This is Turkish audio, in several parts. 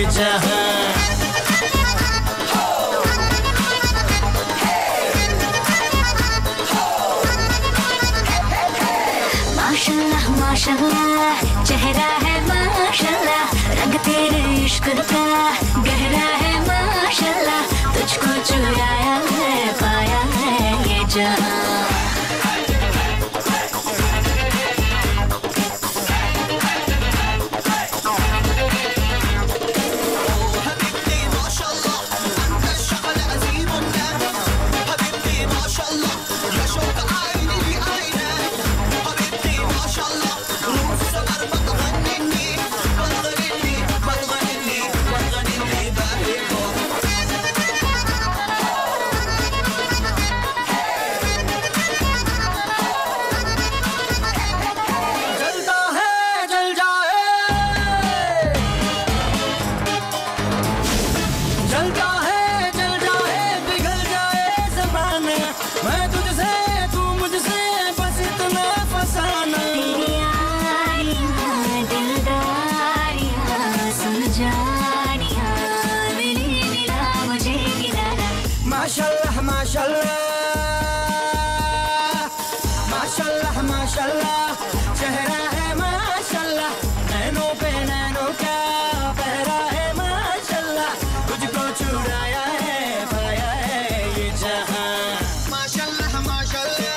जहां। माशाल्लाह माशाल्लाह चेहरा है माशाल्लाह, रंग तेरे इश्क का गहरा है माशाल्लाह, तुझको चुराया है पाया है ये जहां। माशाल्लाह माशाल्लाह माशाल्लाह चेहरा है माशाल्लाह, नैनों पे नैनों का पहरा है माशाल्लाह, तुझको चुराया है पाया है ये जहां। माशाल्लाह माशाल्लाह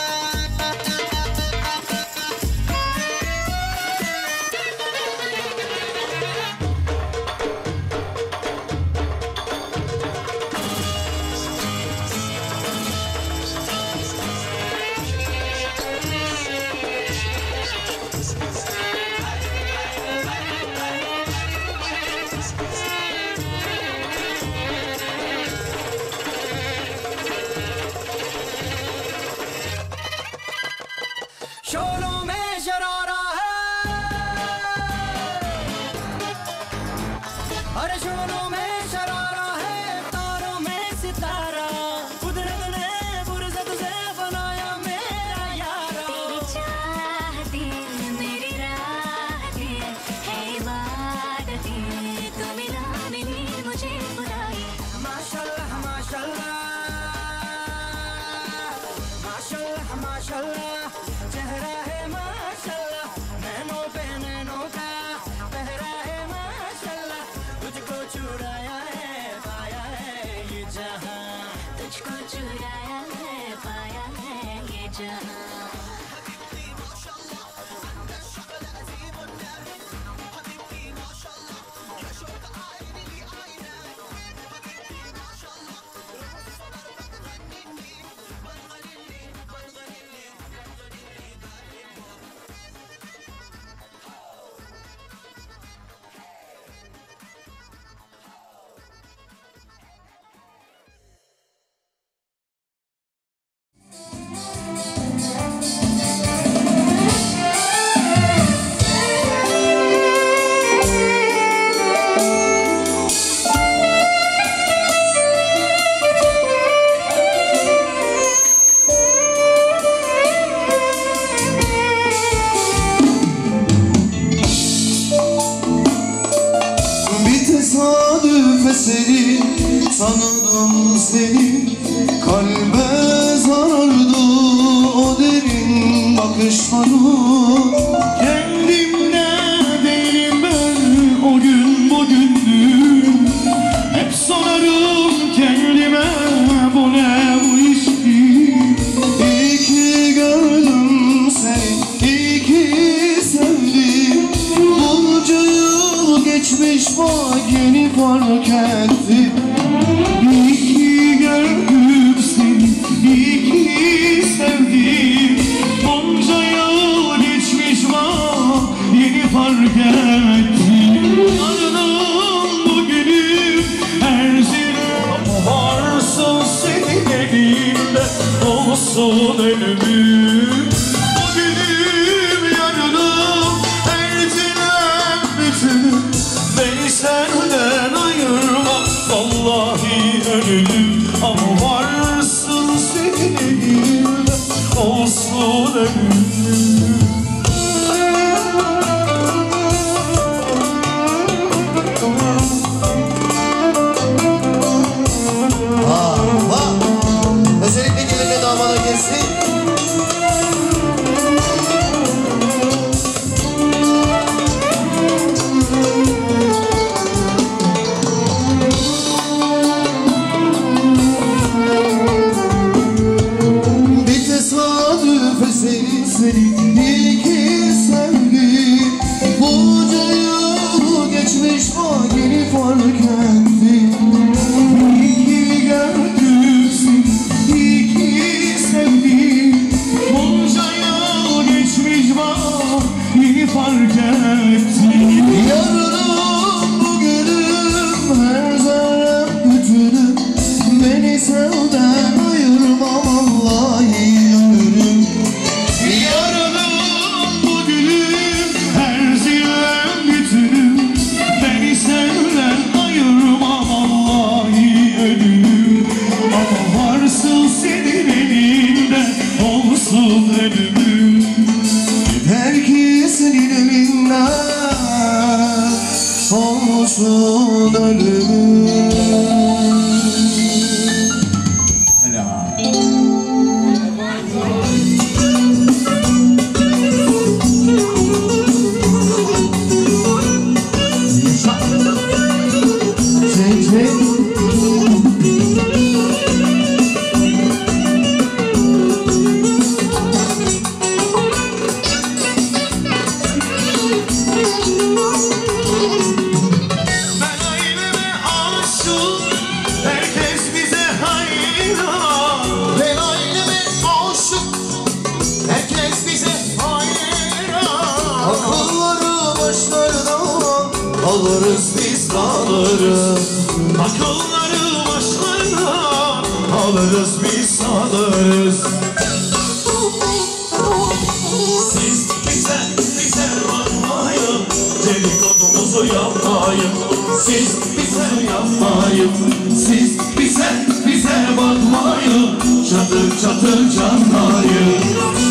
शोरों में शरारा है, अरे शोरों में शरारा है, तारों में सितारा, कुदरत ने फुर्सत से बनाया मेरा यारा। तेरी चाहती मेरी राहती है इबादती, तू मिला मिली मुझे बुलाई। माशाल्लाह माशाल्लाह माशाल्लाह माशाल्लाह चेहरा है माशाल्लाह, नैनों पे नैनों का पहरा है माशाल्लाह, तुझको चुराया है पाया है ये जहां। तुझको चुराया है पाया है ये जहां। Tesadüf eseri tanıdım seni, kalbe zarardı o derin bakışların. Kendimde değilim ben, o gün bugündür. Hep sorarım kendime, bu ne bu iştir. İyi ki gördüm seni, iyi ki sevdim. Bunca yıl geçmiş bak yeni fark ettim. İyi ki gördüm seni, iyi ki sevdim. Bunca yıl geçmiş bak yeni fark ettim. Aradım bugünüm her zilem varsın senin elinde, olsun ölümüm. Bugünüm yarınım her zilem bütünüm, beni senden ayırma vallahi ölümüm. Ama varsın senin elinde, olsun ölümüm. alırız biz alırız. Akılları başlarına alırız biz alırız. Siz bize bakmayın, dedikodumuzu yapmayın. Siz bize yapmayın, siz bize bakmayın. Çatır çatır canlayın.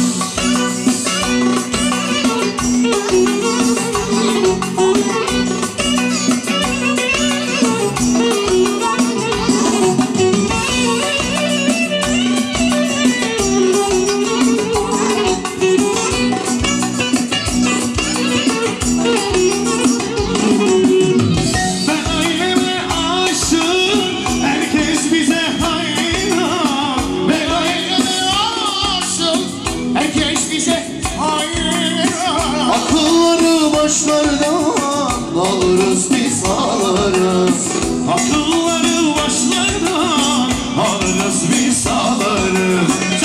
Alırız biz alırız. Akılları başlardan alırız biz alırız.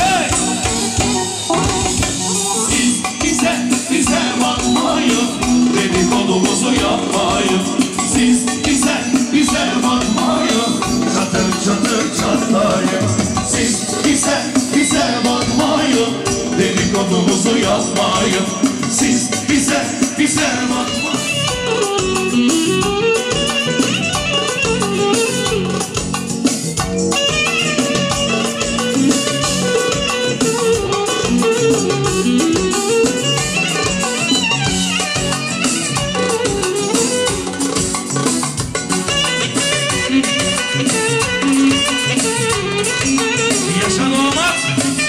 Siz bize bakmayın, dedikodumuzu yapmayın. Siz bize bakmayın, çatır çatır çatlayın. Siz bize bakmayın, dedikodumuzu yapmayın. Siz bize bakmayın. Yaşa damat.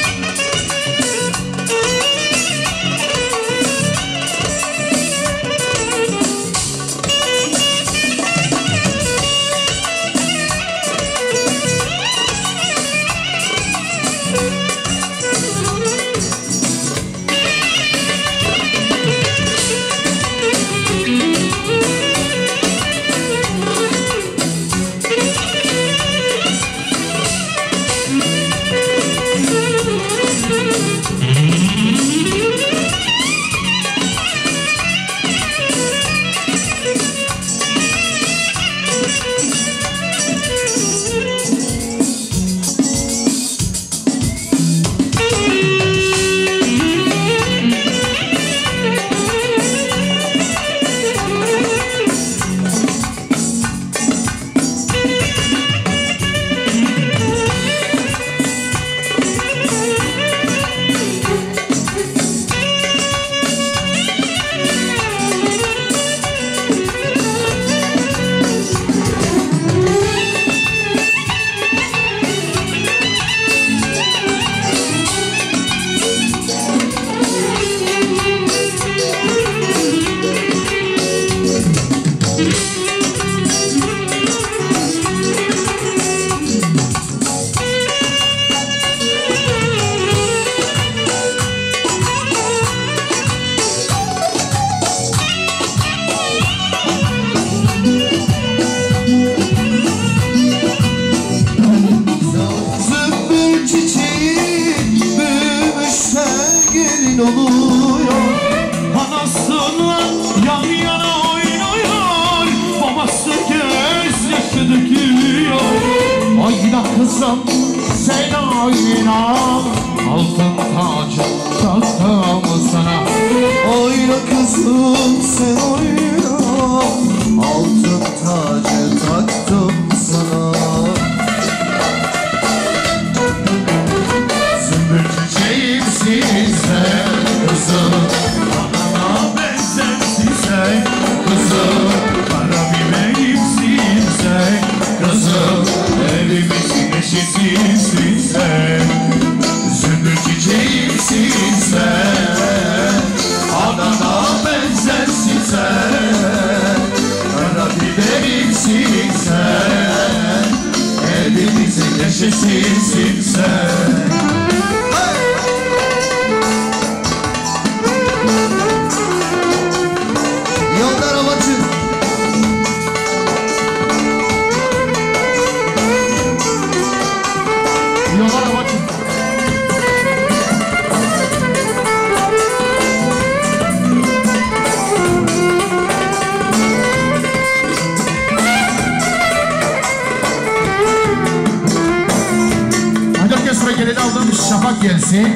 oluyor. Anasıyla yan yana oynuyor, babası gözyaşı döküyor. Oyna kızım sen oyna, altın tacı taktım sana. Oyna kızım sen oyna, altın tacı taktım sana. Sümbül çiçeğimsin sen kızım, anana benzersin sen kızım. Kara biberimsin sen kızım, evimizin neşesisin sen. Sümbül çiçeğimsin sen, anana benzersin sen. Kara biberimsin sen, evimizin neşesisin sen. Yollar Havacı. Yollar Havacı. geleni aldım. Şafak gelsin.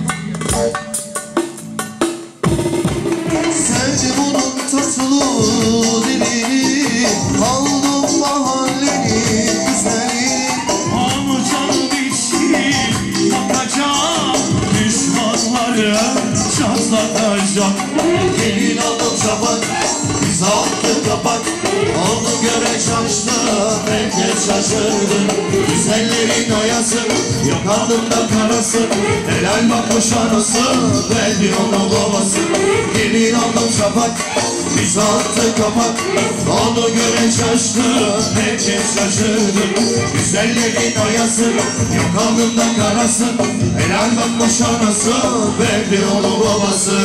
Sevdim onun tatlı dilini, aldım mahallenin güzeli. Amcanın içi bakacak, düşmanları çatlatacak. Gelin aldım şafak, biz aldık kapak. Onu göre şaştı, herkes şaşırdı. Güzellerin oyası, yok alnımda karası. Helal bakmış anası, verdi onu babası. Gelin aldım şafak, biz aldık kapak. Onu göre şaştı, herkes şaşırdı. Güzellerin oyası, yok alnımda karası. Helal bakmış anası, verdi onu babası.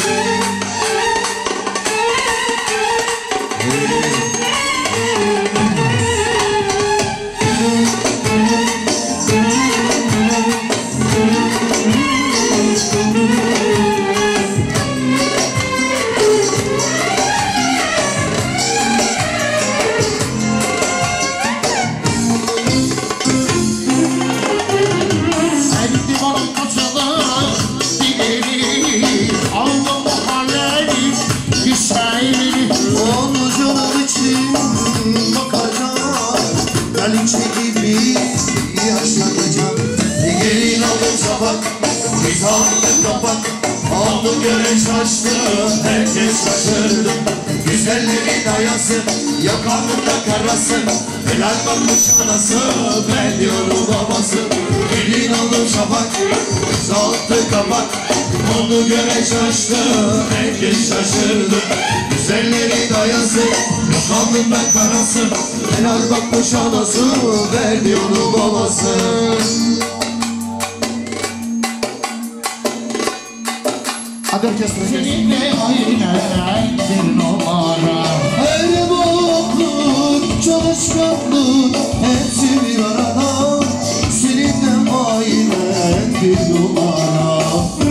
Biz aldık kapak, onu göre şaştı, herkes şaşırdı. Güzellerin ayası, yok alnında karası. Helal bakmış anası, verdi onu babası. Gelin aldım şafak, biz aldık kapak. Onu göre şaştı, herkes şaşırdı. Güzellerin ayası, yok alnında karası. Helal bakmış anası, verdi onu babası. Hadi orkestra seninle aynen bir numara. Her bokluk, çalışkanlık, hepsi bir arada. Seninle aynen bir numara.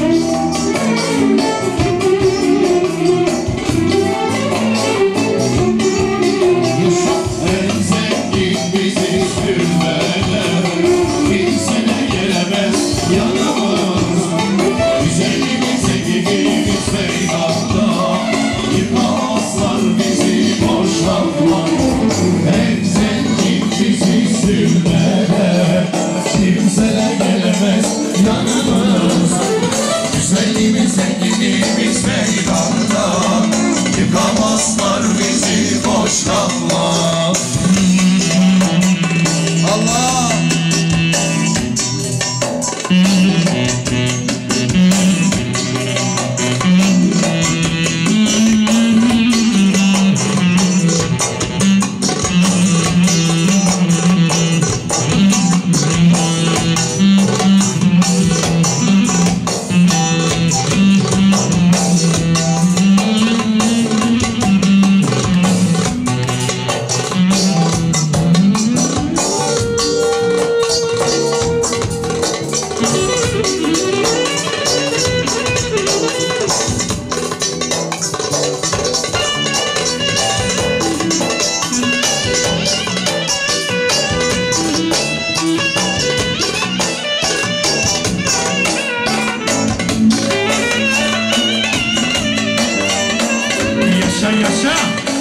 En zengin bizi sürmeler, kimsene gelemez yanımız. Güzelliğimize gibimiz meydanda, yıkamazlar bizi boşaltma. En zengin bizi sürmeler, kimsene gelemez yanımız. Güzelliğimiz zenginliğimiz meydanda, yıkamazlar bizi boşaltma. Allah! Yaşa yaşa.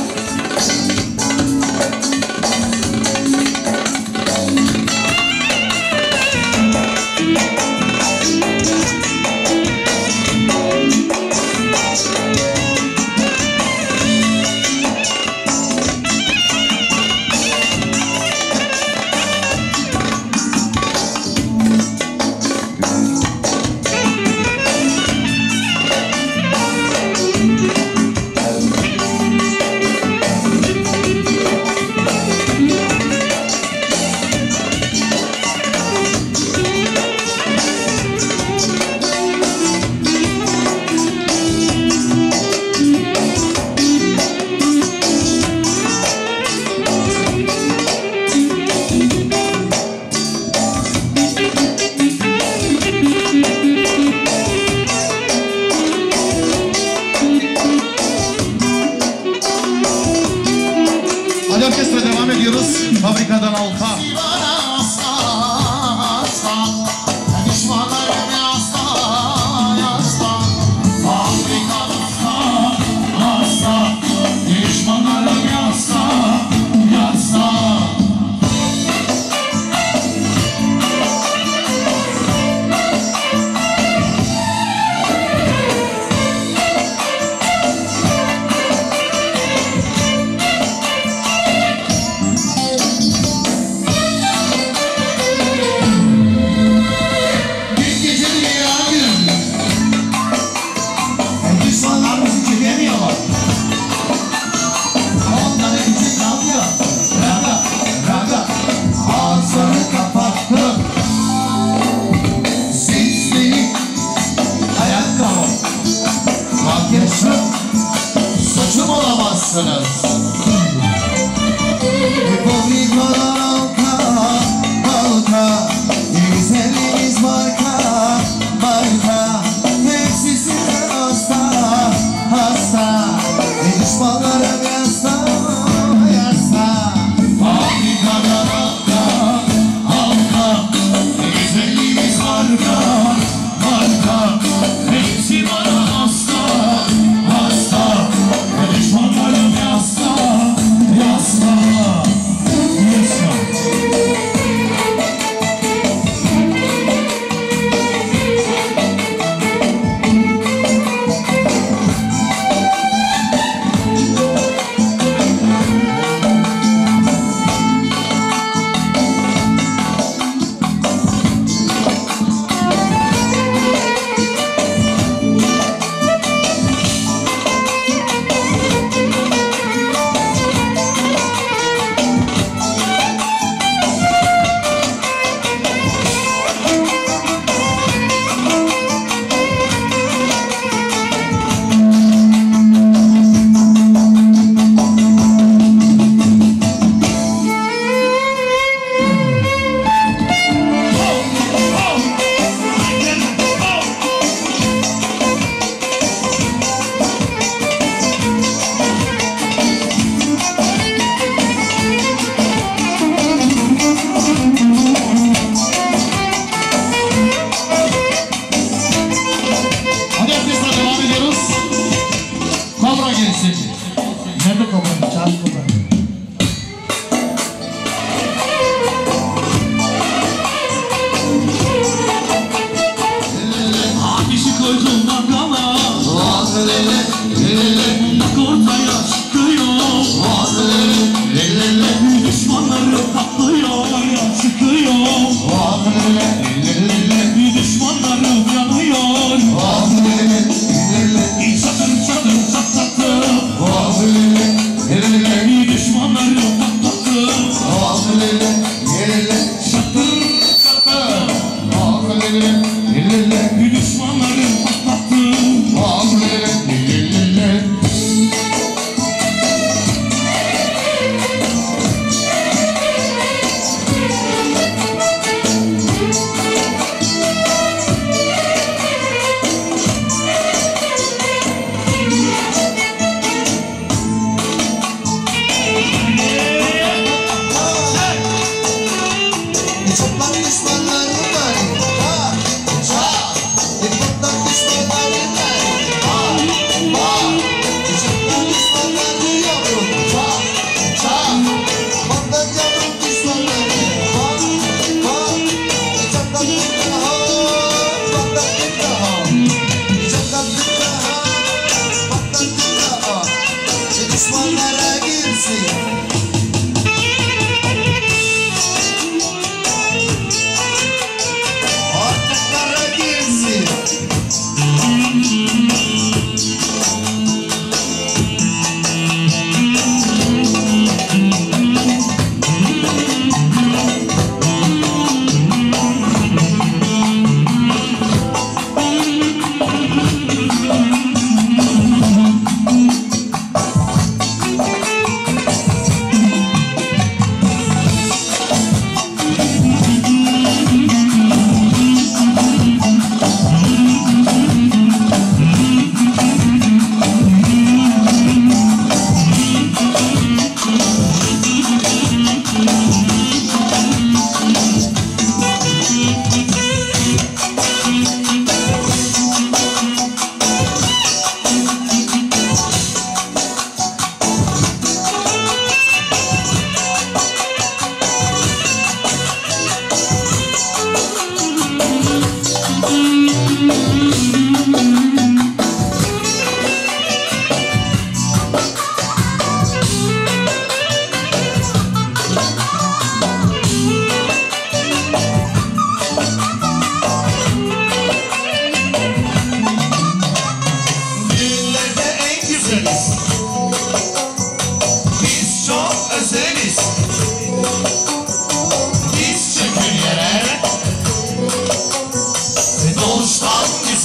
Hadi orkestra devam ediyoruz. Fabrikadan alta.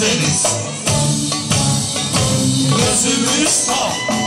deniz gözümüz tam.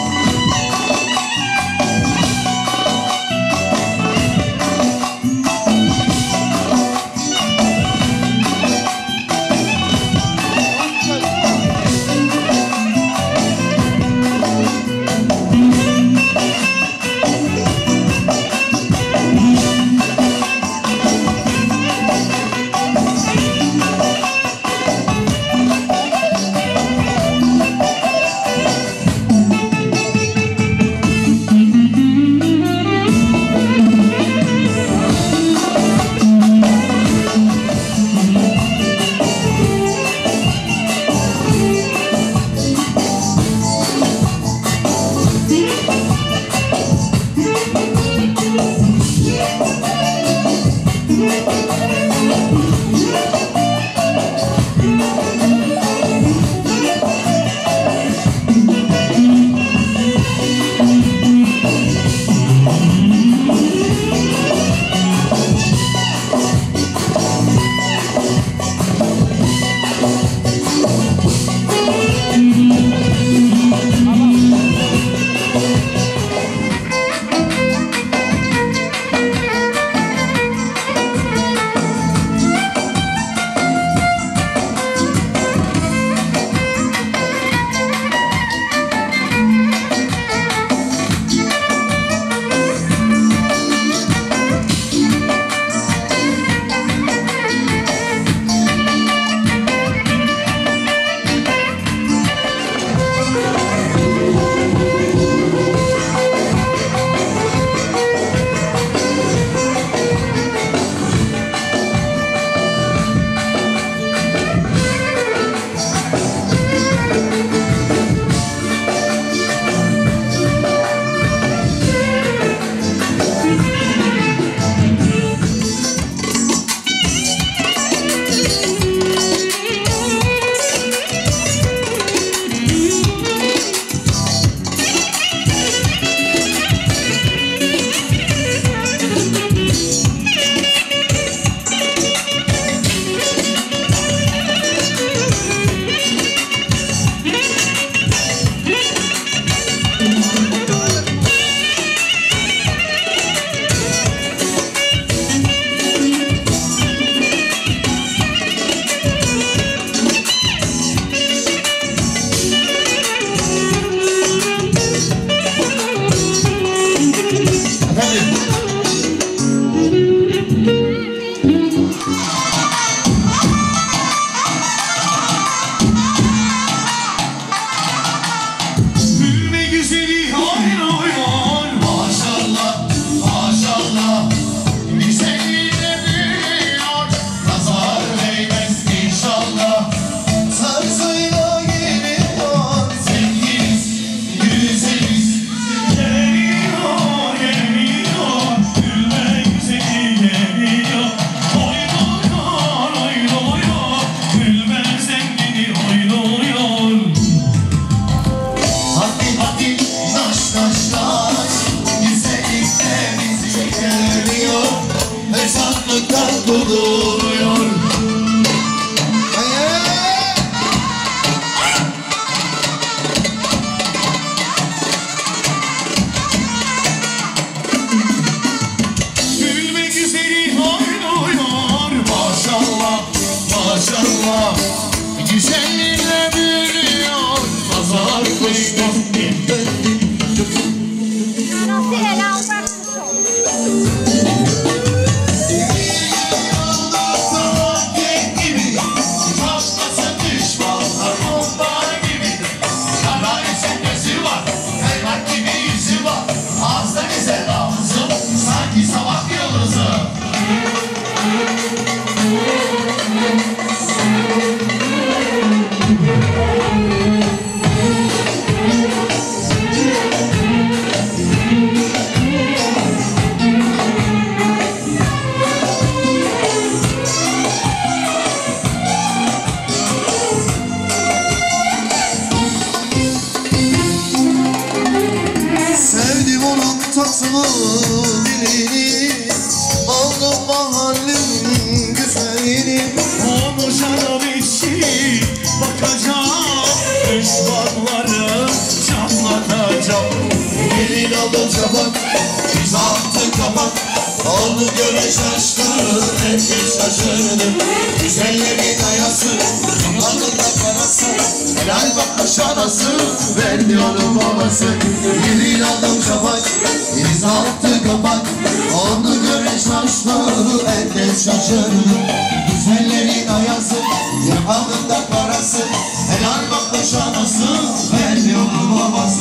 kapak, biz attık kapak. Onu göre şaştı, herkes şaşırdı. Güzellerin ayası, alnında parası. Helal bakmış anası, verdi onun babası. Yerin aldım kapak, biz attık kapak. Onu göre şaştı, herkes şaşırdı. Güzellerin ayası, alnında parası. Helal bakmış anası, verdi onun babası.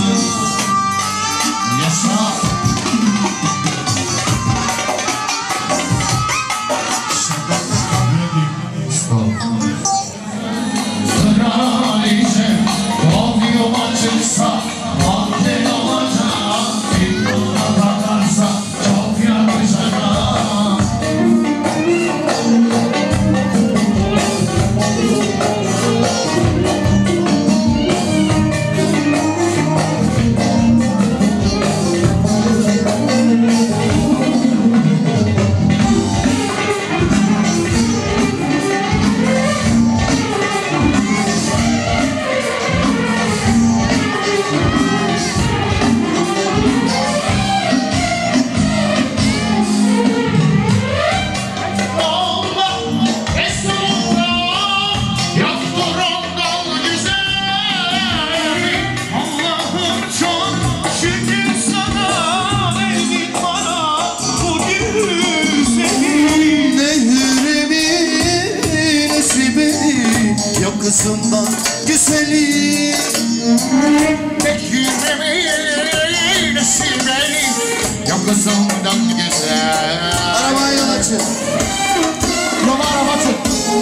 Yaşa. Kraliçe Doğuyor açılsa Mahken olacak Bir yola bakarsa Çok yakışacak Kızından güzeli Bekirmeyi nesibeli Yakızından güzel Arabayı yol açın Araba açın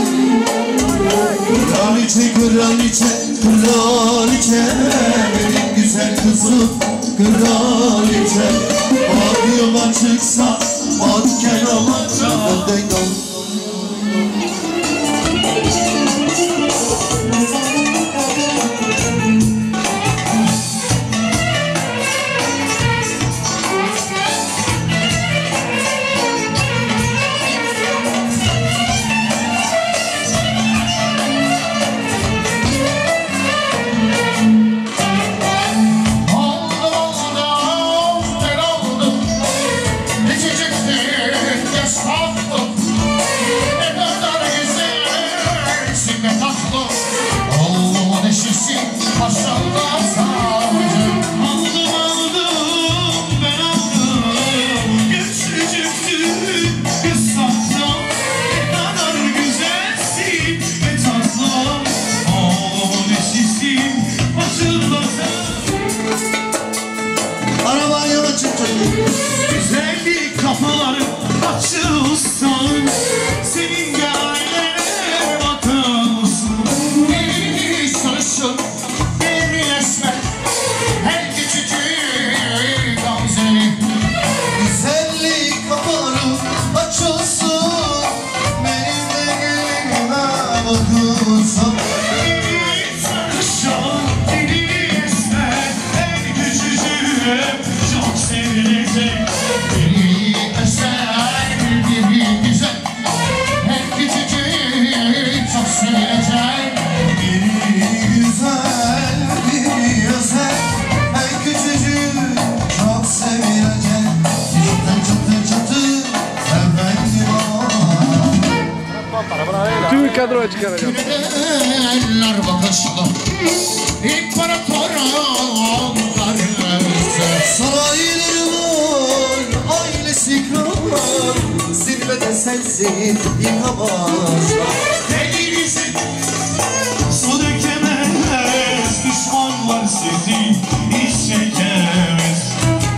Kraliçe, kraliçe, kraliçe Benim güzel kızım kraliçe Adıma çıksa manken olacak Güzellik kapıları açılsan Senin gayene bakılsın Beni sarışın, beni esmer Her küçücük gamzeli Güzellik kapıları açılsın Benim de gelime bakılsın Beni sarışın, beni esmer Her küçücük çok sevilecek Biri özel, biri güzel Her küçücük çok sevilecek Biri güzel, biri özel Her küçücük çok sevilecek Çıtır çıtır çıtır efendim Tüm kadroya çıkaracağım. Eller bakışlı İmparatorun karısı Saraylarımın ailesi kral Zirvede sensin yıkamazlar Elinizi su dökemez Düşmanlar sizi hiç çekemez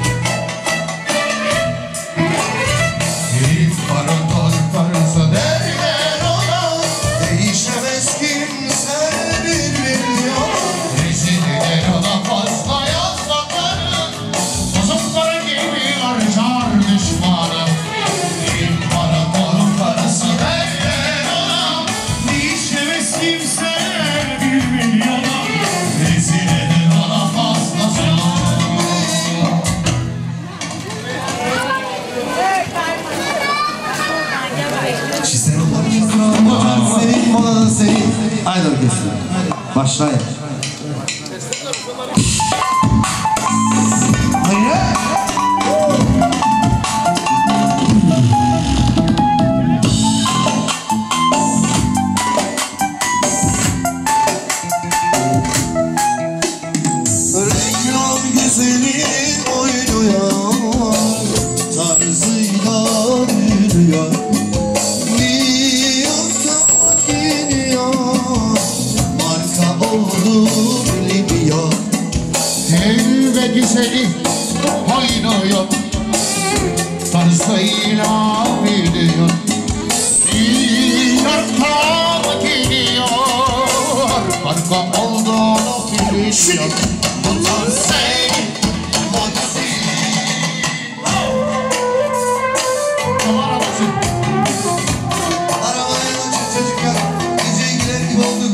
İmparator karısı derler ona Değişemez kimse bir milyon Reziller ona fazla yazmakları Bozukları gibi harcar düşmanı İmparatorun karısı derler ona Değişemez kimseler bir milyona Rezil eden ona fazla Senin molanın senin Haydi orkestra Başlayın Hayır New York'a gidiyor, marka oldu biliniyor. El ve güzeli oynuyor, tarzıyla biliyor. New York'a gidiyor, marka olduğunu biliyor. Don't say what you see. Arabaya açık çocuklar, gece girer gibi olduk.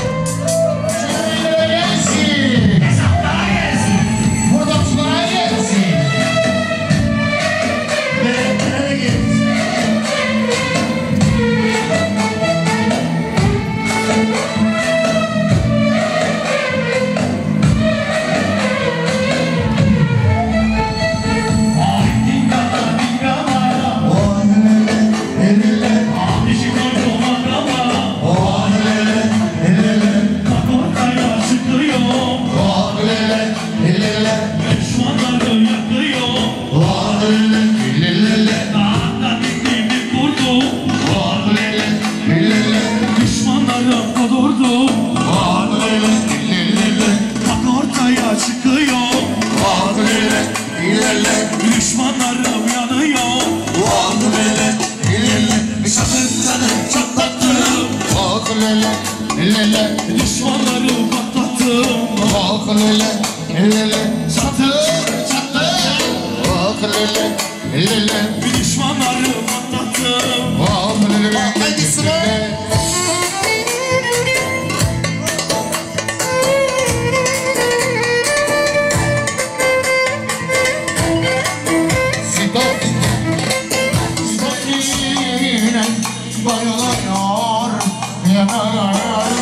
Düşmanlarım yanıyor. Düşmanları patlattım. Çatır çatır, Düşmanları patlattım. Hadi sıra. bayılıyor, yanıyor.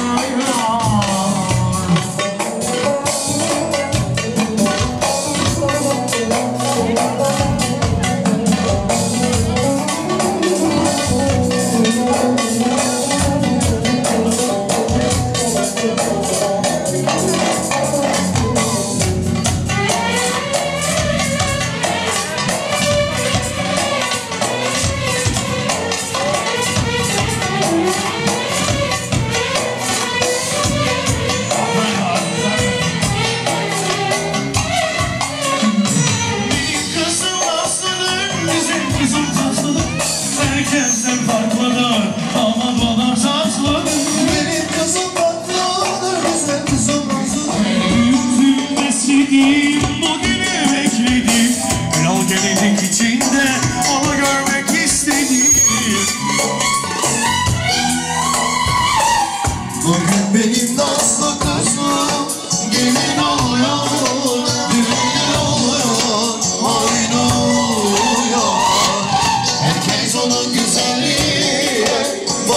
Herkesten farklıdır ama bana tatlıdır. Benim kızım tatlıdır, güzel kızım tatlıdır. Büyüttüm, besledim, bugünü bekledim. Ünal gelecek içinde onu görmek istedim. Bugün benim nazlı kızım gelin oluyor, düğün oluyor, oynuyor. Herkes onun güzelliği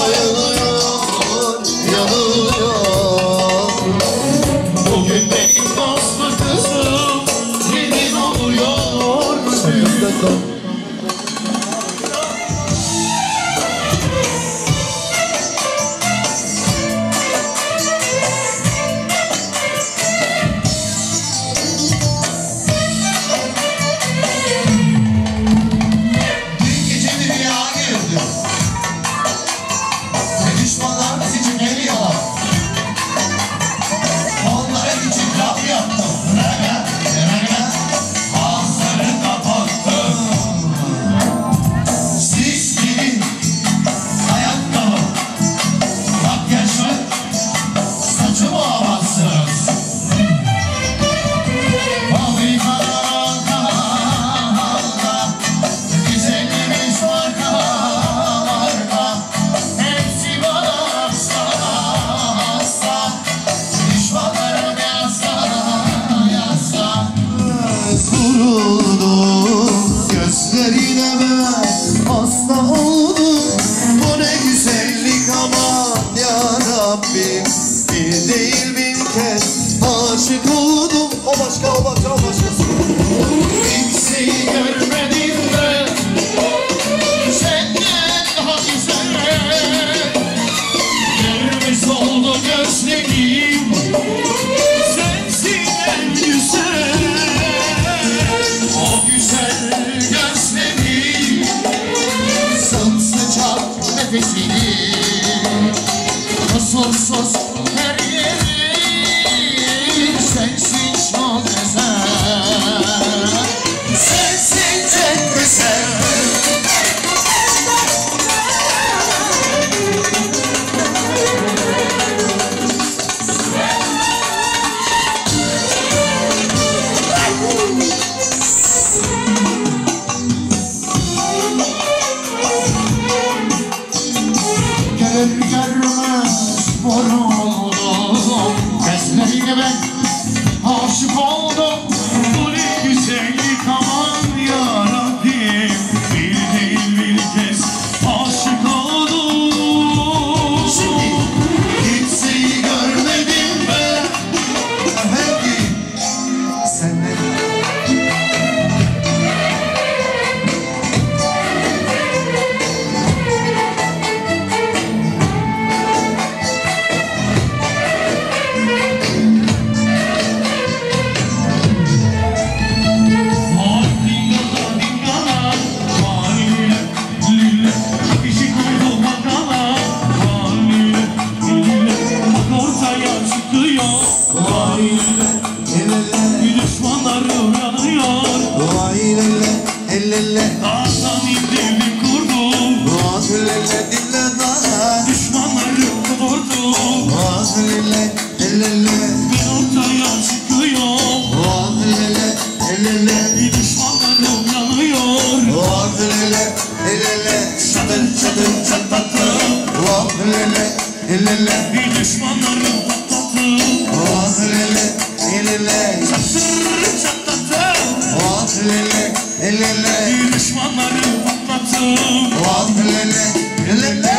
nefesini kusursuz her yeri sensin çok güzel. Sensin çok güzel. Görür görmez vuruldum, gözlerine ben aşık oldum. Bu ne güzellik aman yarabbim, bir değil bir kez aşık oldum. Şimdi kimseyi görmedim ben. Hangi senden Düşmanlarım yanıyor, vay lele elele dağdan indirdi kurdum. vay lele dille dağ Düşmanlarım kudurdum, vay lele elele ben ortaya çıkıyorum. vay lele elele Düşmanlarım yanıyor, vay lele elele çatır çatır çatlatır vay lele elele düşmanlarım patlattım. vay lele elele Çatır çatlattım, vay lele elele düşmanlarım patlattım. vay lele elele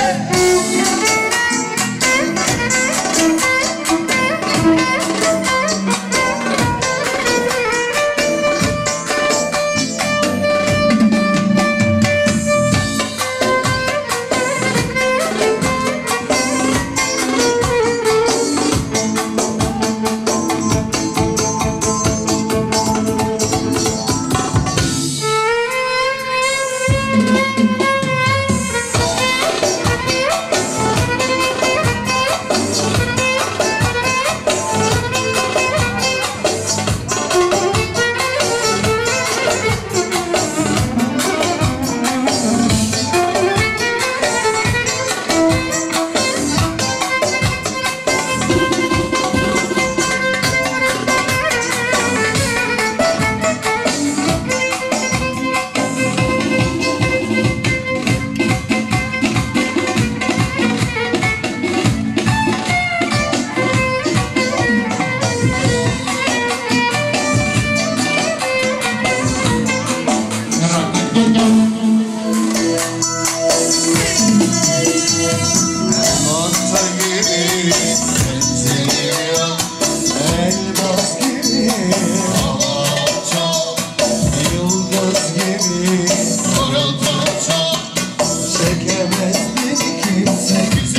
Ata gibi benzemiyor, elmas gibi yıldız gibi çekemez beni kimse.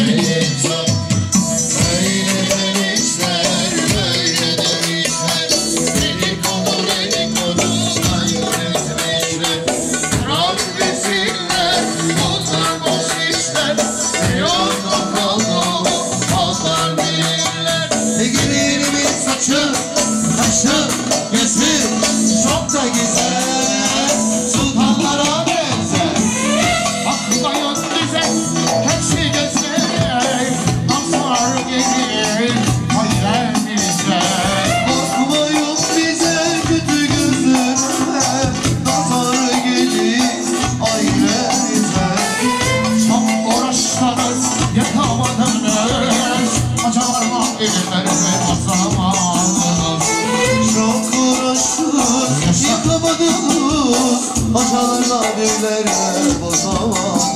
Öyle demişler, böyle demişler, dedikodu dedikodu kaybetmişler. Rabbesinler, bunlar boş işler, yok bakalım pazar değiller. Gelirimin saçı, kaşı, gözü çok da güzel, sultanlara benzer. Aklıma yok güzel, hepsi güzel, nazar gelir, hayal güzel. Bakma yok bize kötü gözüne, nazar gelir ayrıca. Çok uğraştınız, yakamadınız, acılarla ellerine basamadınız. Çok uğraştık, yıkamadınız, aşağılarla birlere bozamadınız.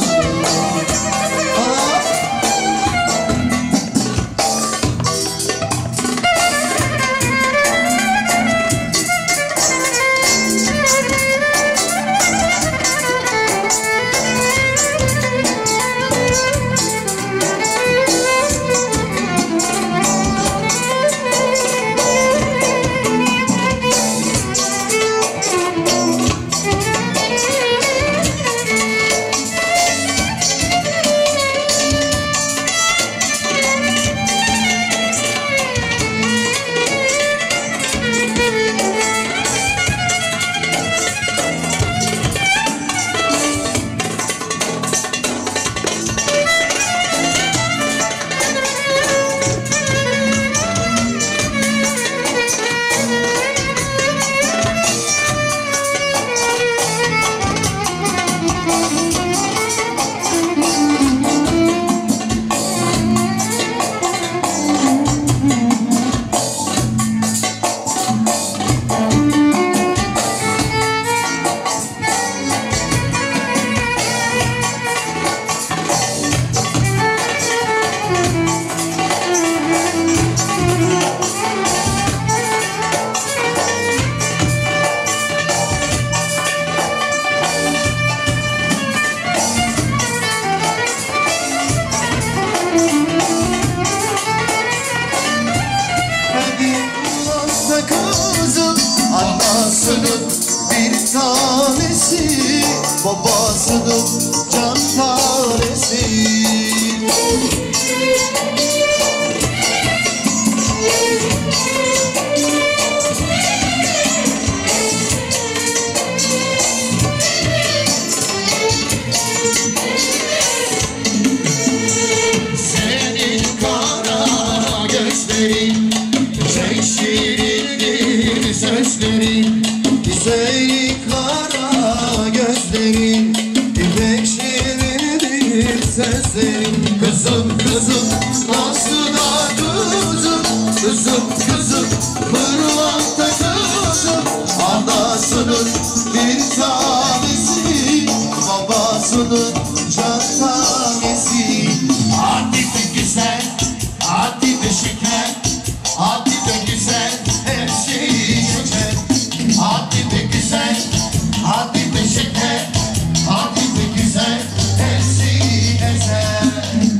seslerim. Kızım kızım nasıl da kızım. Kızım kızım pırlanta kızım. Anasının bir tanesi, babasının can tanesi. Hadi be güzel, hadi be şeker, hadi be güzel, her şeyi geçer. Hadi be güzel, hadi be şeker, hadi be güzel, her şeyi ezer.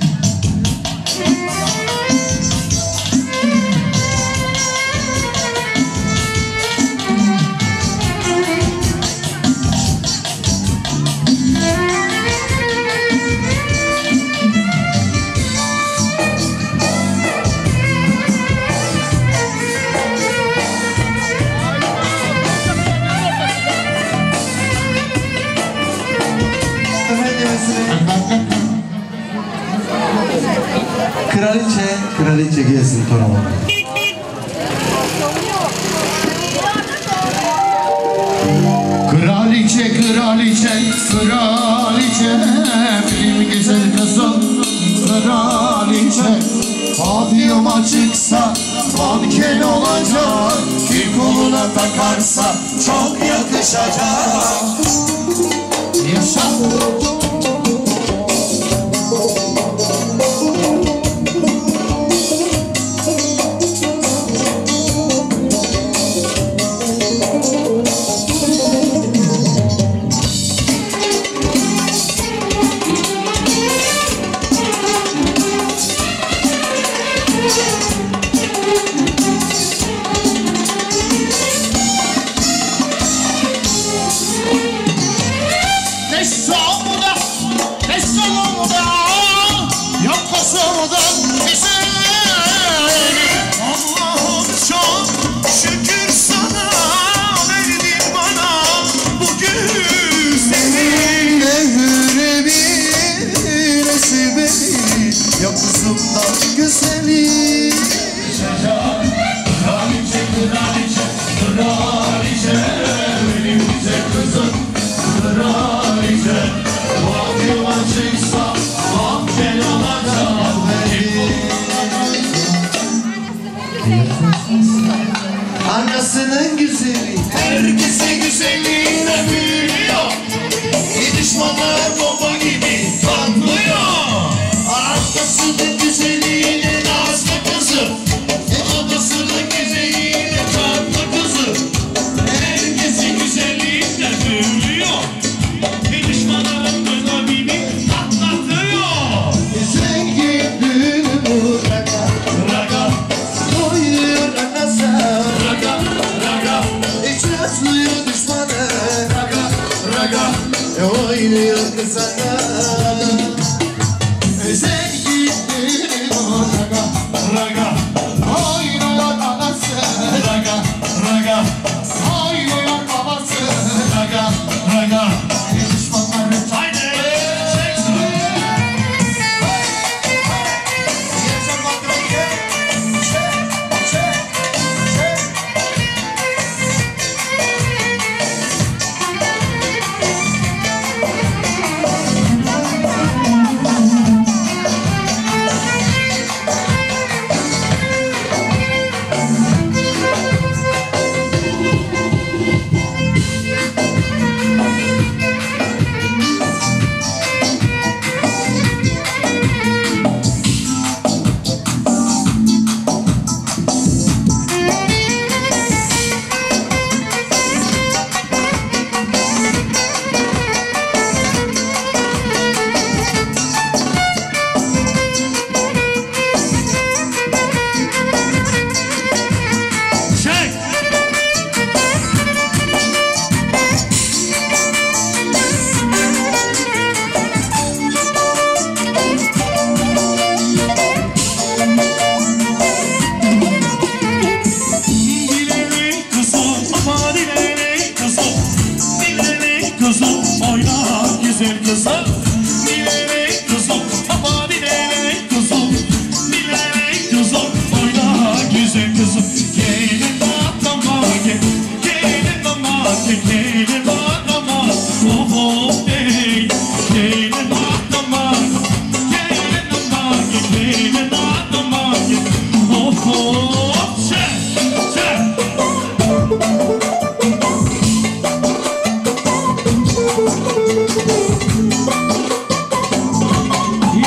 Kraliçe gelsin torunum. Kraliçe, kraliçe, kraliçe, benim güzel kızım, kraliçe. Pavyoma çıksa manken olacak, bir koluna takarsa çok yakışacak. Yaşa. Ne sağımda, ne solumda, yok kusumda güzel. Allah'ım çok şükür sana, verdin bana bu güzeli. Ne hüremilesi beni, ya kızımdan güzeli. Kraliçe, kraliçe, kraliçe, benim güzel kızım, kraliçe. Pavyoma çıksa manken olacak.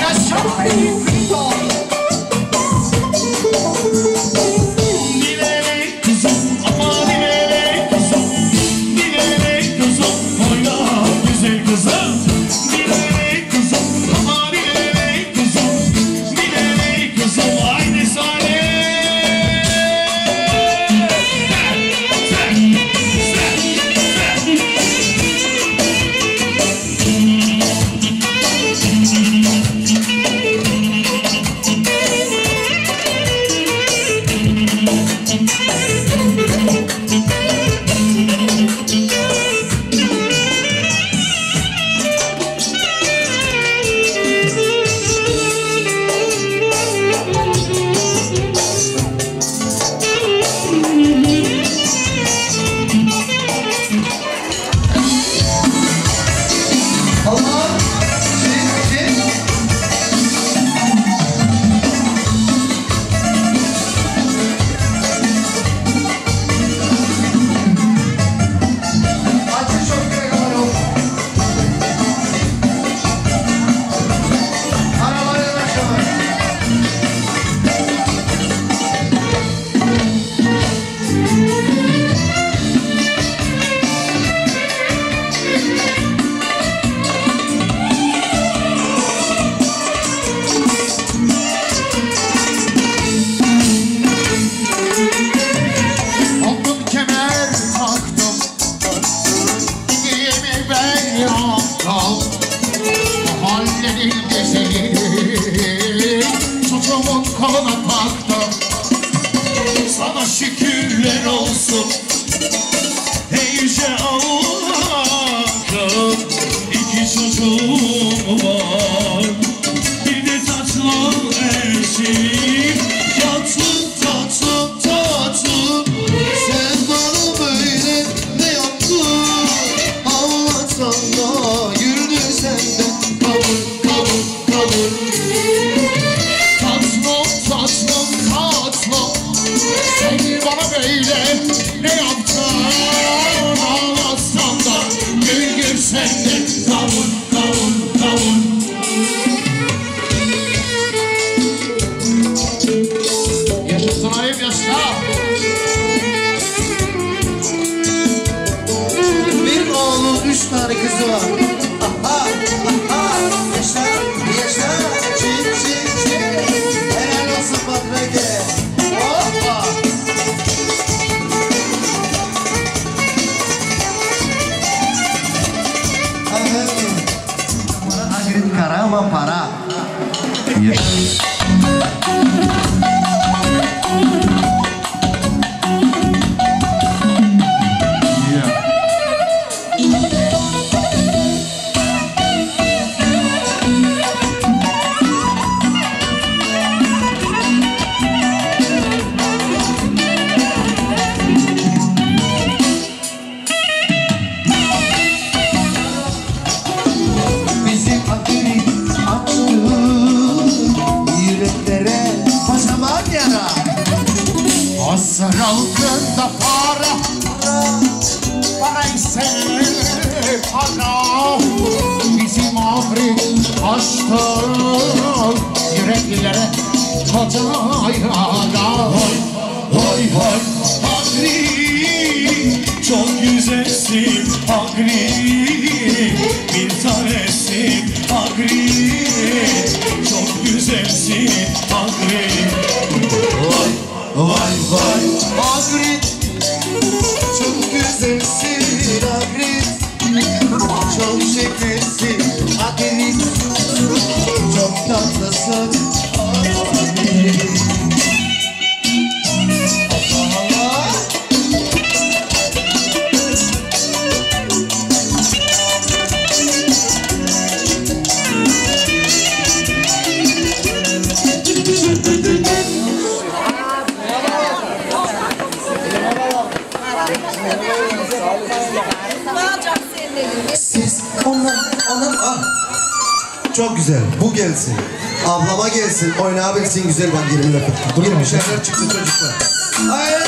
Çok güzel. Bu gelsin. Ablama gelsin. Oynayabilsin güzel ben 20 lira. Bugün bir şeyler çıktı çocuklar. Hayır.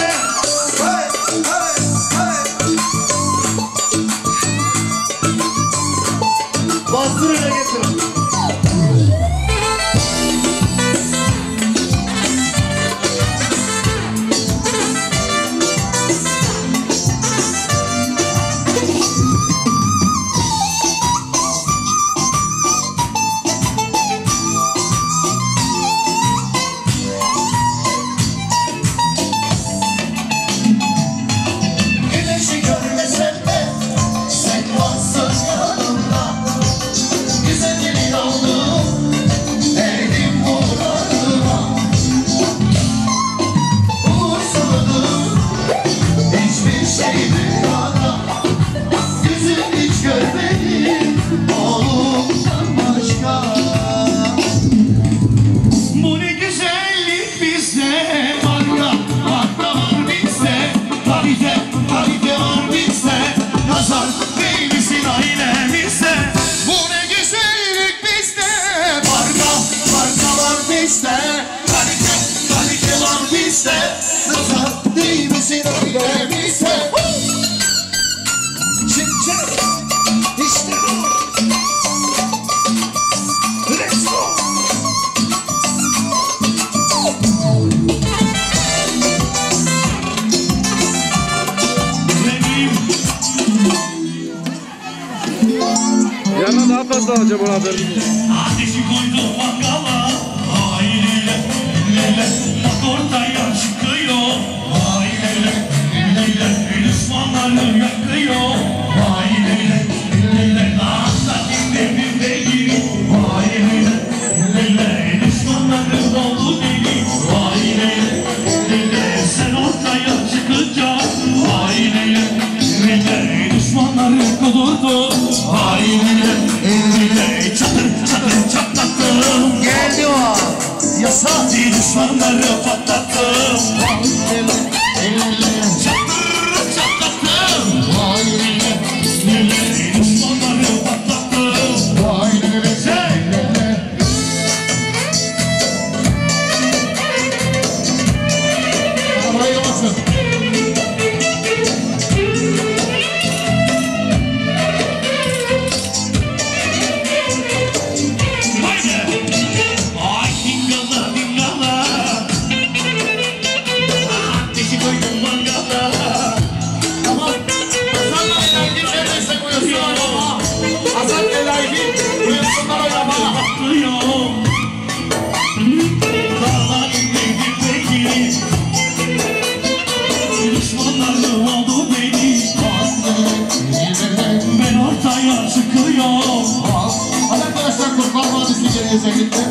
Bastır öyle getirin. bizde Kalite, kalite var bizde Nazar değmesin öyle bizde Şimdi işte bu Let's go Yana daha fazla alacağım ona haberim. Ateşi koydum mangala Aileyle, leyle Bak ortaya çıkıyor Aileyle, leyle Düşmanları yakıyor Aileyle, leyle Dağda dinle bir beygiri Aileyle, leyle Düşmanları doldu deli Aileyle, leyle Sen ortaya çıkınca Aileyle, leyle Düşmanları kudurdu Aileyle, leyle Çatır çatır çatlattım Geldi o Yasa düşmanları patlattım Çatır çatlattım Düşmanları patlattım Arabayı basın Ben ortaya çıkıyorum Hadi arkadaşlar Kurban Vadisi geliyor özellikle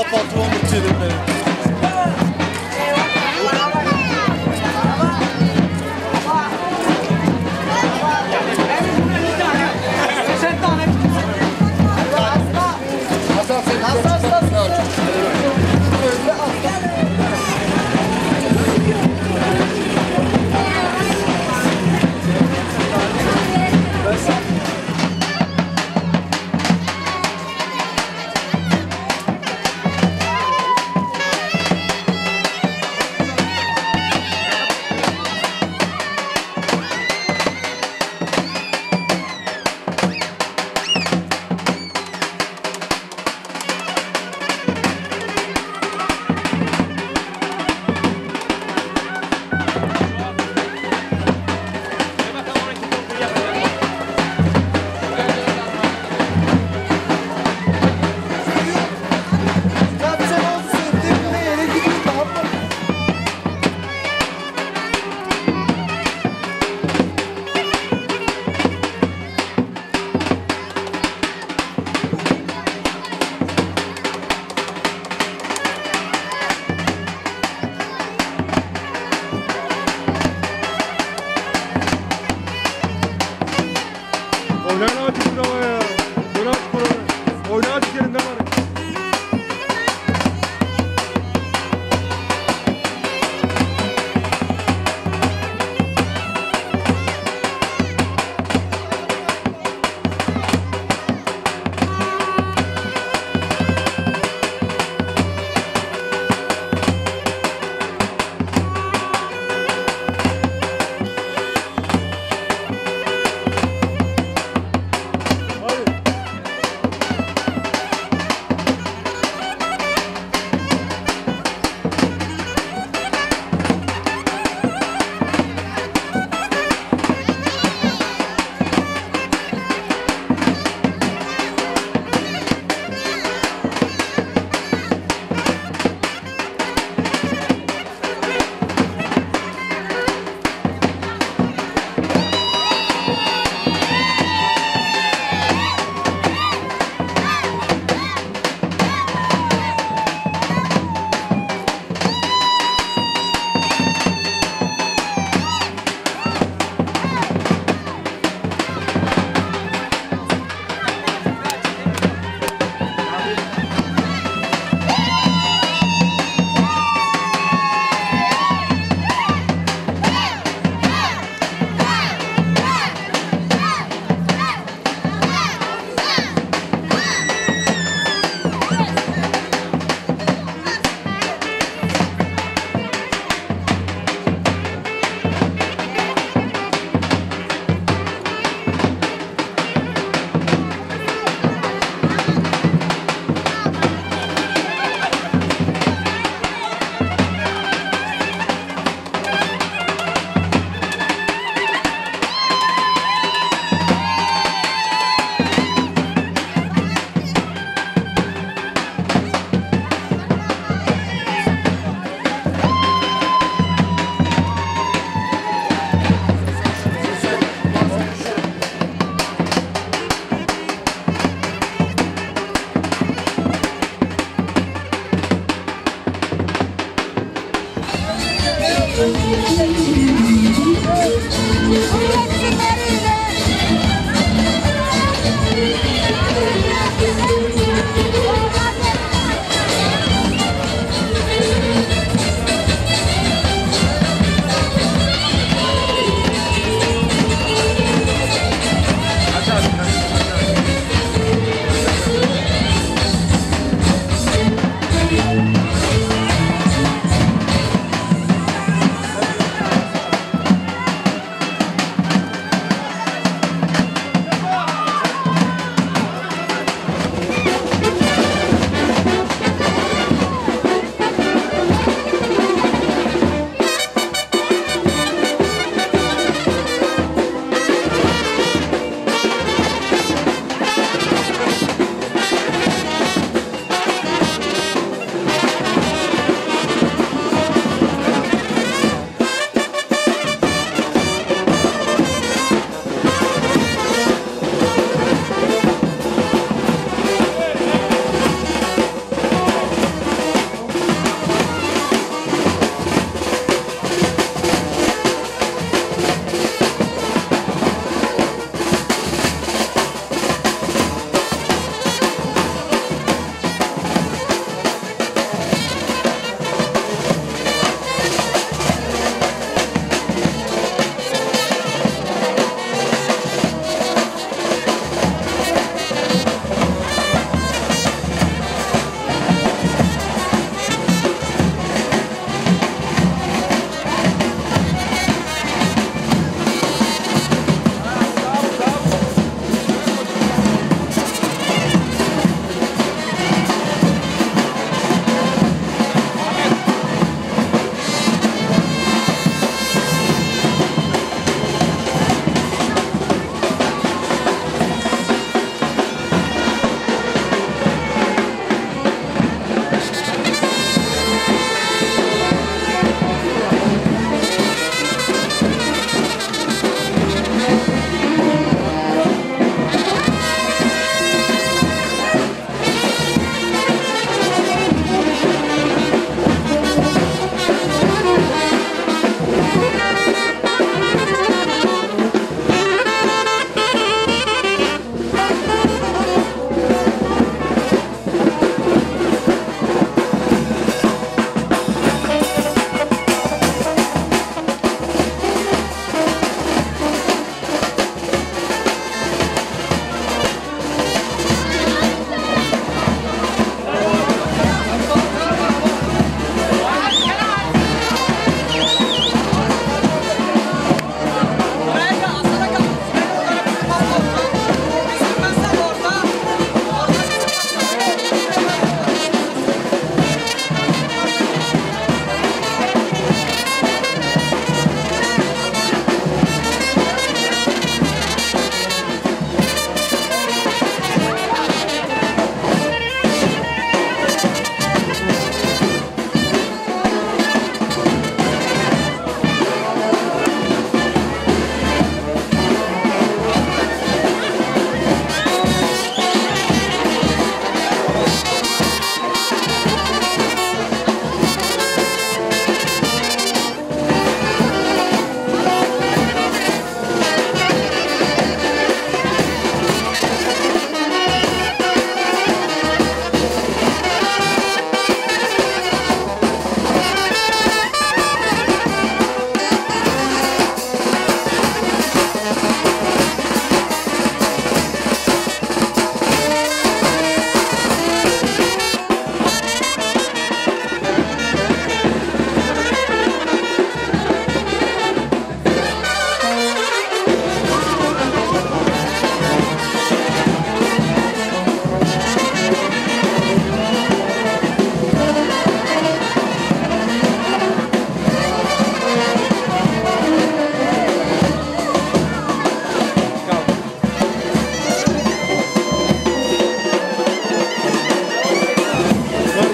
patron bitirdim beni.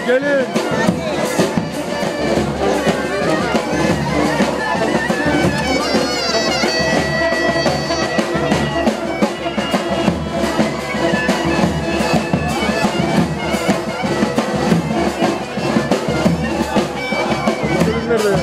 gelin. Nerede?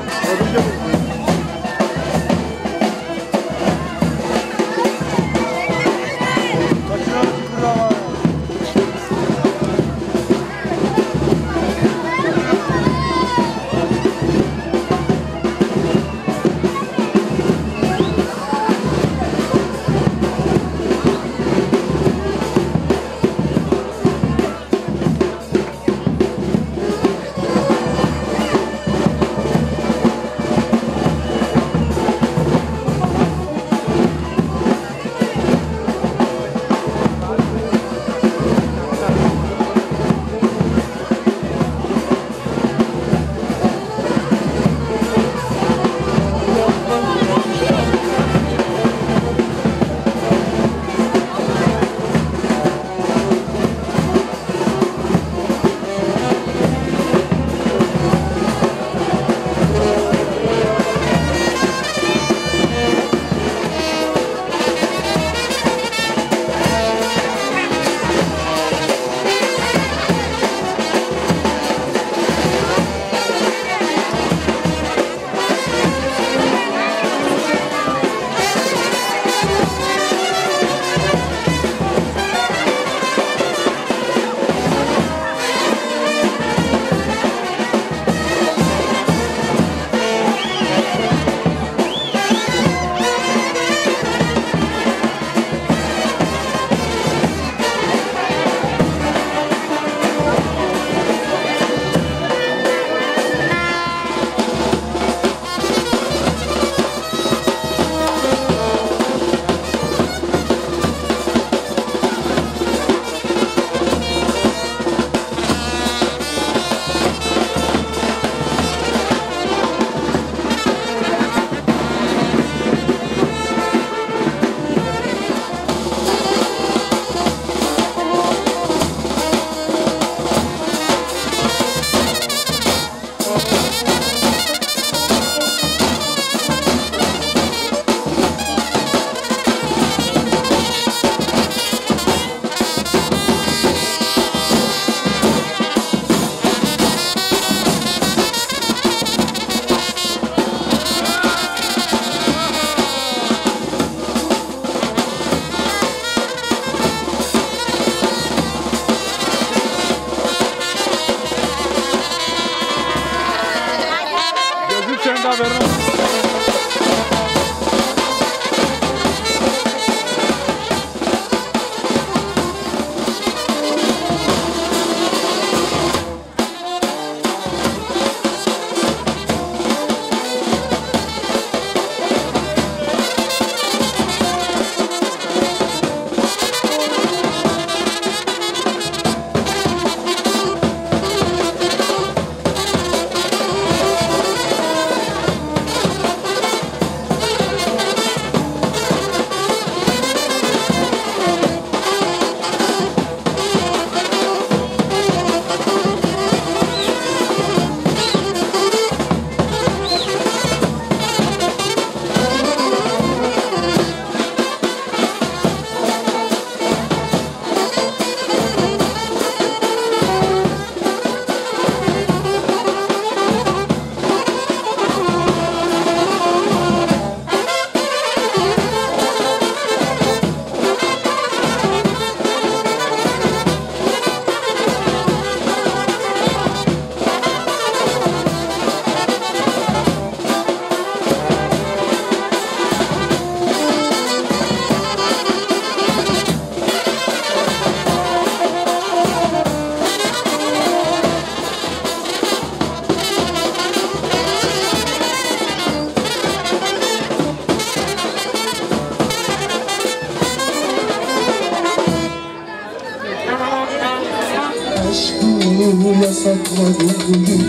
yasakladım bugün.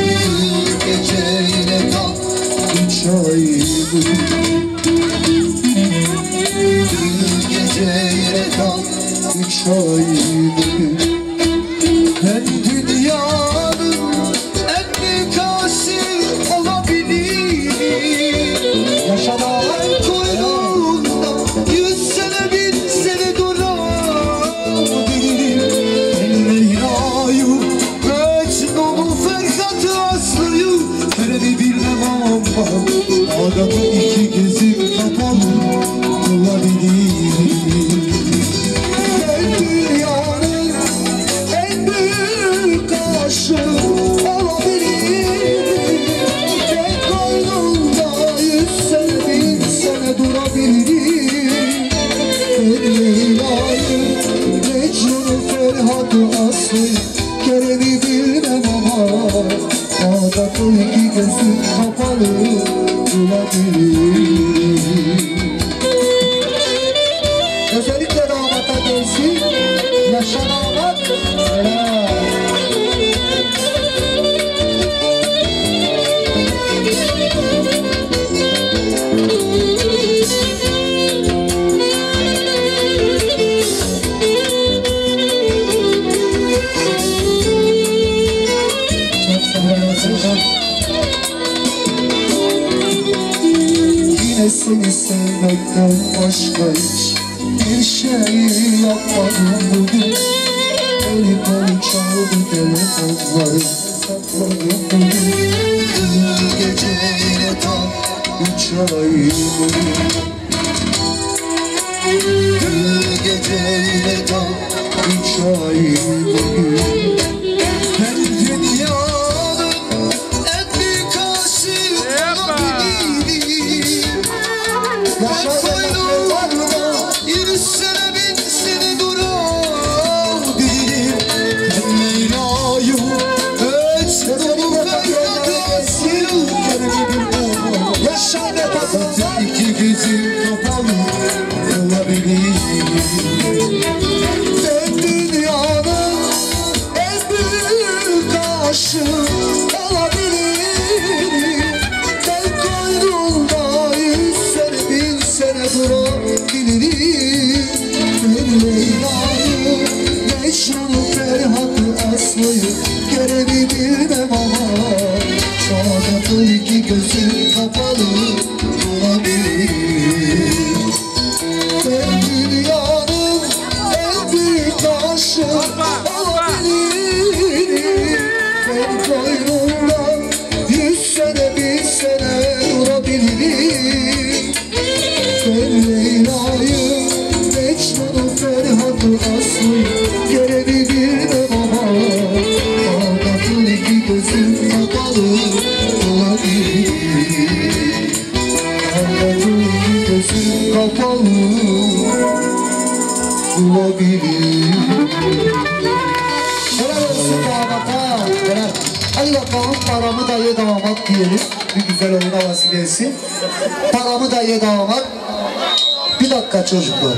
Bir geceyle tam 3 ay bugün. Bir geceyle tam 3 ay bugün. Ben dünya yapar Adamı iki gözüm kapalı bulabilirim Ben dünyanın en büyük aşığı olabilirim Ben koynumda 100 sene 1000 sene durabilirim Ben Leyla'yı, Mecnun'u, Ferhat'ı, Aslı'yı Kerem'i bilmem ama Ağdat'ın iki gözüm kapalı bulabilirim Özellikle damata gelsin Yaşa damat selam Yine seni sevmekten başka hiç bir şey yapmadım bugün Elim kolu çaldı telefonları sakladım bugün Dün gece yine tam 3 ay bugün Dün gece yine tam 3 ay bugün Ben dünyanın en büyük aşığı olabilirim Ben koynumda 100 sene 1000 sene durabilirim Ben Leyla'yı Mecnun'u Ferhat'ı Aslı'yı Kerem'i bilmem Yaşa ne tatlı iki gözüm kapalı olabilirim Ben dünyanın en büyük aşığı olabilirim Ben koynumda 100 sene 1000 sene durabilirim Ben Leyla'yı, Mecnun'u, Ferhat'ı, Aslı'yı Kerem'i bilmem ama Ağdat'ın iki gözüm kapalı olabilirim Ben dünyanın en büyük aşığı olabilirim Ben koynumda 100 sene 1000 sene durabilirim Ben Leyla'yı, Mecnun'u, Ferhat'ı, Aslı'yı Kerem'i bilmem ama Ağdat'ın iki gözüm kapalı olabilirim Ağdat'ın iki gözüm kapalı olabilirim Helal olsun damata helal. Hadi bakalım paramı da ye damat diyelim Bir güzel oyun havası gelsin Paramı da ye damat Bir dakika çocuklar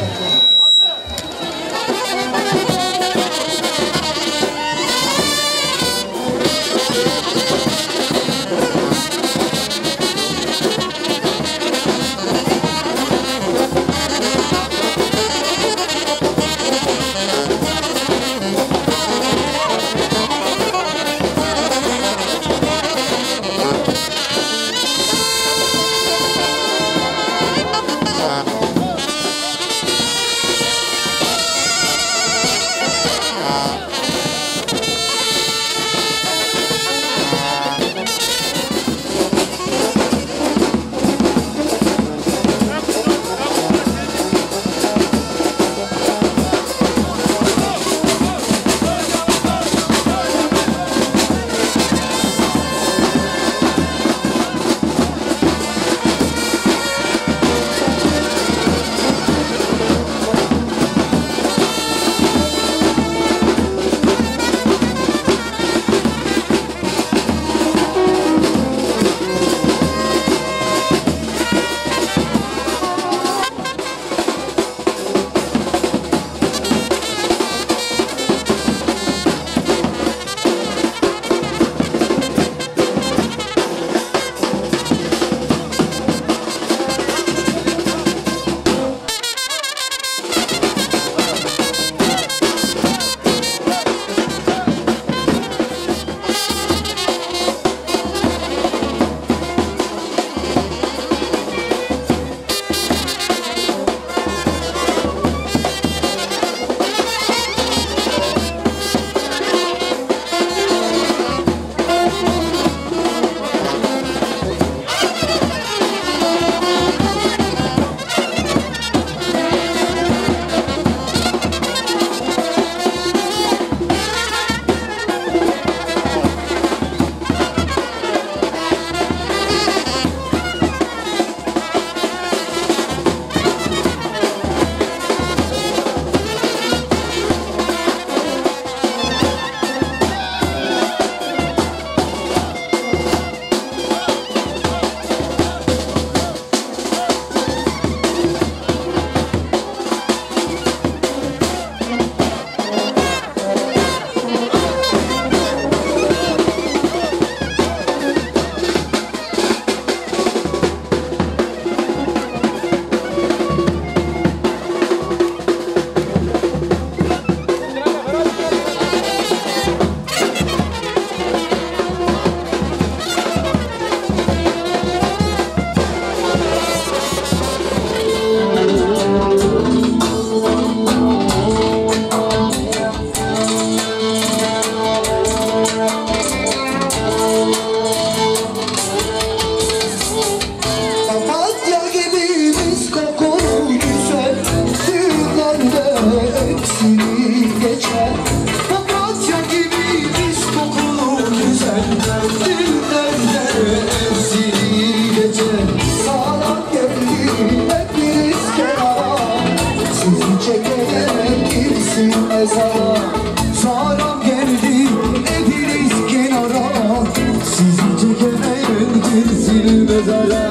Sağlam geldi hepiniz kenara, sizi çekemeyen girsin mezara.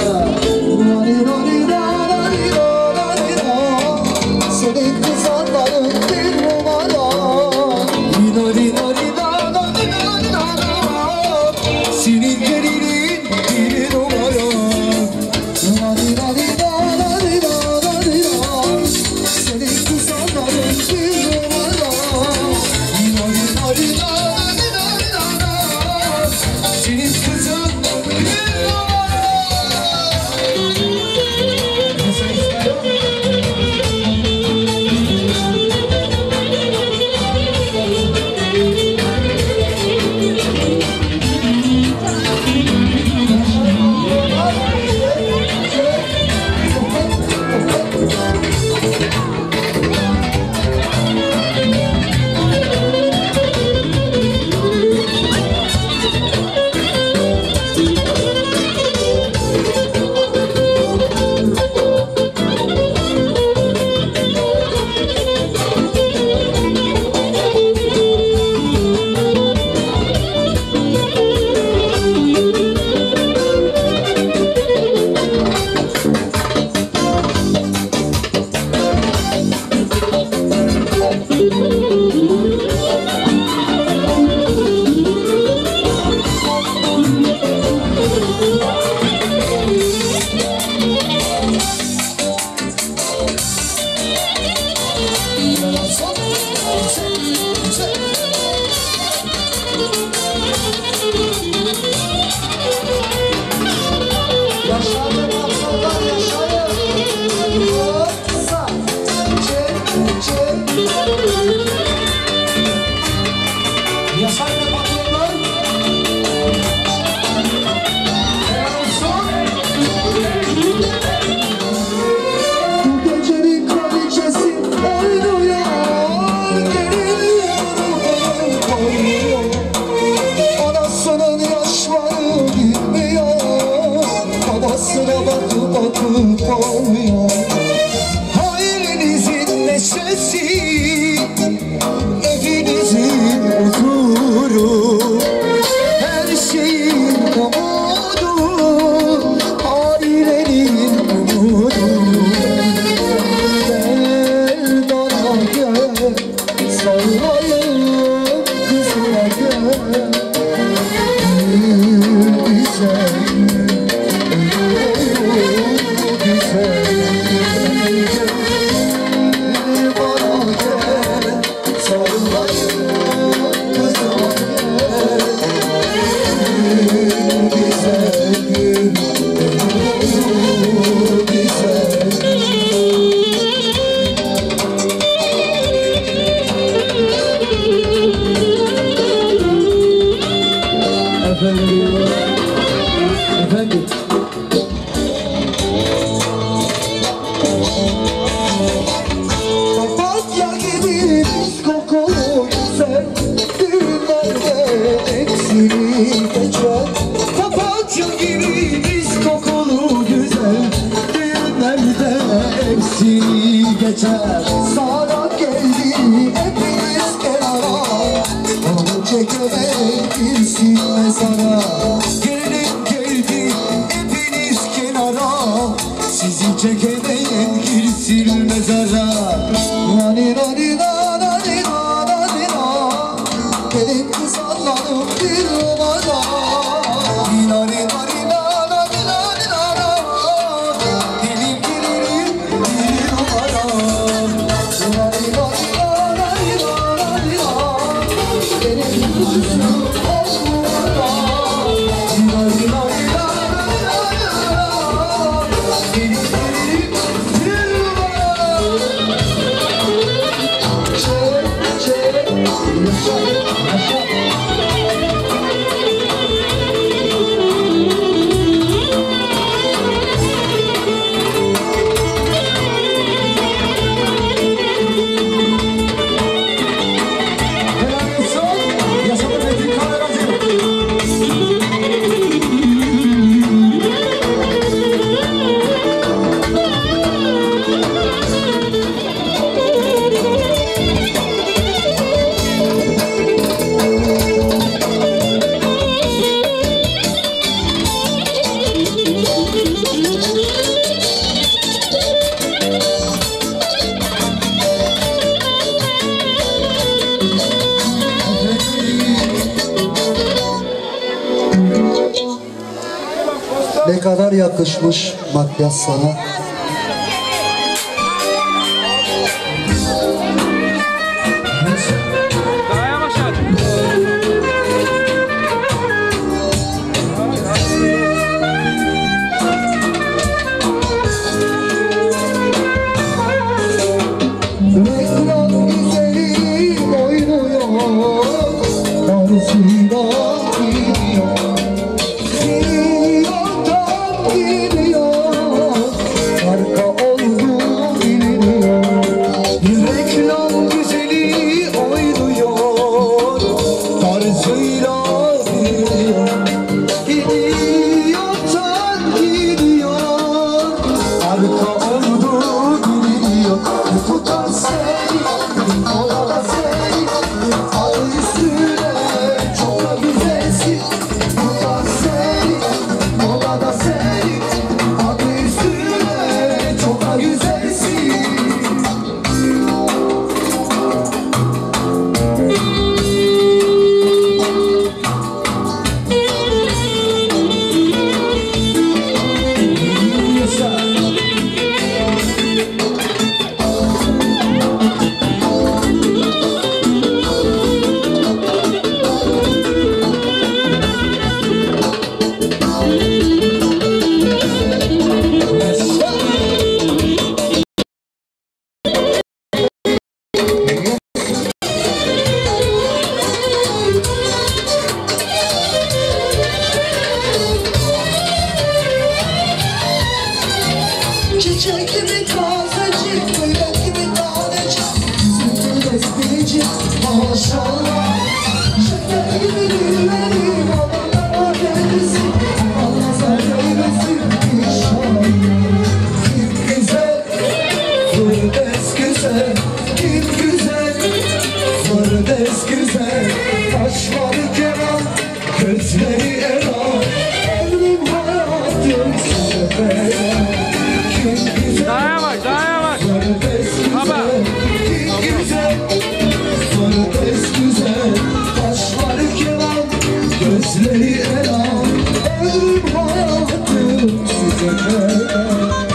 Senin kızanların bir numara, senin gelinin bir numara. Senin kızanların bir numara, senin kızın bir numara. Yaşayın aslanlar, yaşayın. Yoksa yaşayın patronlar. Bu gecenin kraliçesi oynuyor, oynuyor. Anasının yaşları bilmiyor, babasına bakıp oynuyor. Ailenizin neşesi, evinizin huzuru, her şeyin umudu, ailenin umudu. Gel bana gel, sarılayım kızına gel. Efendim. Papatya gibi kokulu güzel, düğünlerde eksili geçer. Papatya gibi kokulu güzel, düğünlerde eksili geçer. Sana geldi hepiniz kenara, onu çekemek girsin mezara. Gelin geldi hepiniz kenara, sizi çekemeyen girsin mezara. Nani nani nani nani nani, gelin kızanlarım bir numara. Nani nani nani nani nani, gelin gelinim bir numara. Nani nani nani nani nani, gelin kızım on numara. Nani nani nani nani nani, gelin gelinim bir numara. Helal olsun. Yaşadı Metin Ne kadar yakışmış makyaj sana. Daha yavaş hadi. Reklam güzeli oynuyor, tarzıyla gidiyor. Gidiyor tam gidiyor, marka olduğu biliniyor. Reklam güzeli oynuyor, tarzıyla gidiyor. Gidiyor tam gidiyor, marka olduğu biliniyor. Bu da seni, o da seni, al üstüne çok da güzelsin. Bu da seni, o da seni, al üstüne çok da güzelsin. Çiçek gibi tazecik, bebek gibi tanecik, yüzünde espricik, maşallah. Şeker gibi dilleri, babalar denizin, Allah sen eylesin inşallah. Kim güzel, Firdevs güzel, kim güzel, Firdevs güzel. Kaşları keman, gözleri elan, ömrüm hayatım size feda. Daha yavaş, daha yavaş. Baba. Güzel, Firdevs güzel, kaşları keman, gözleri elan, ömrüm hayatım size feda.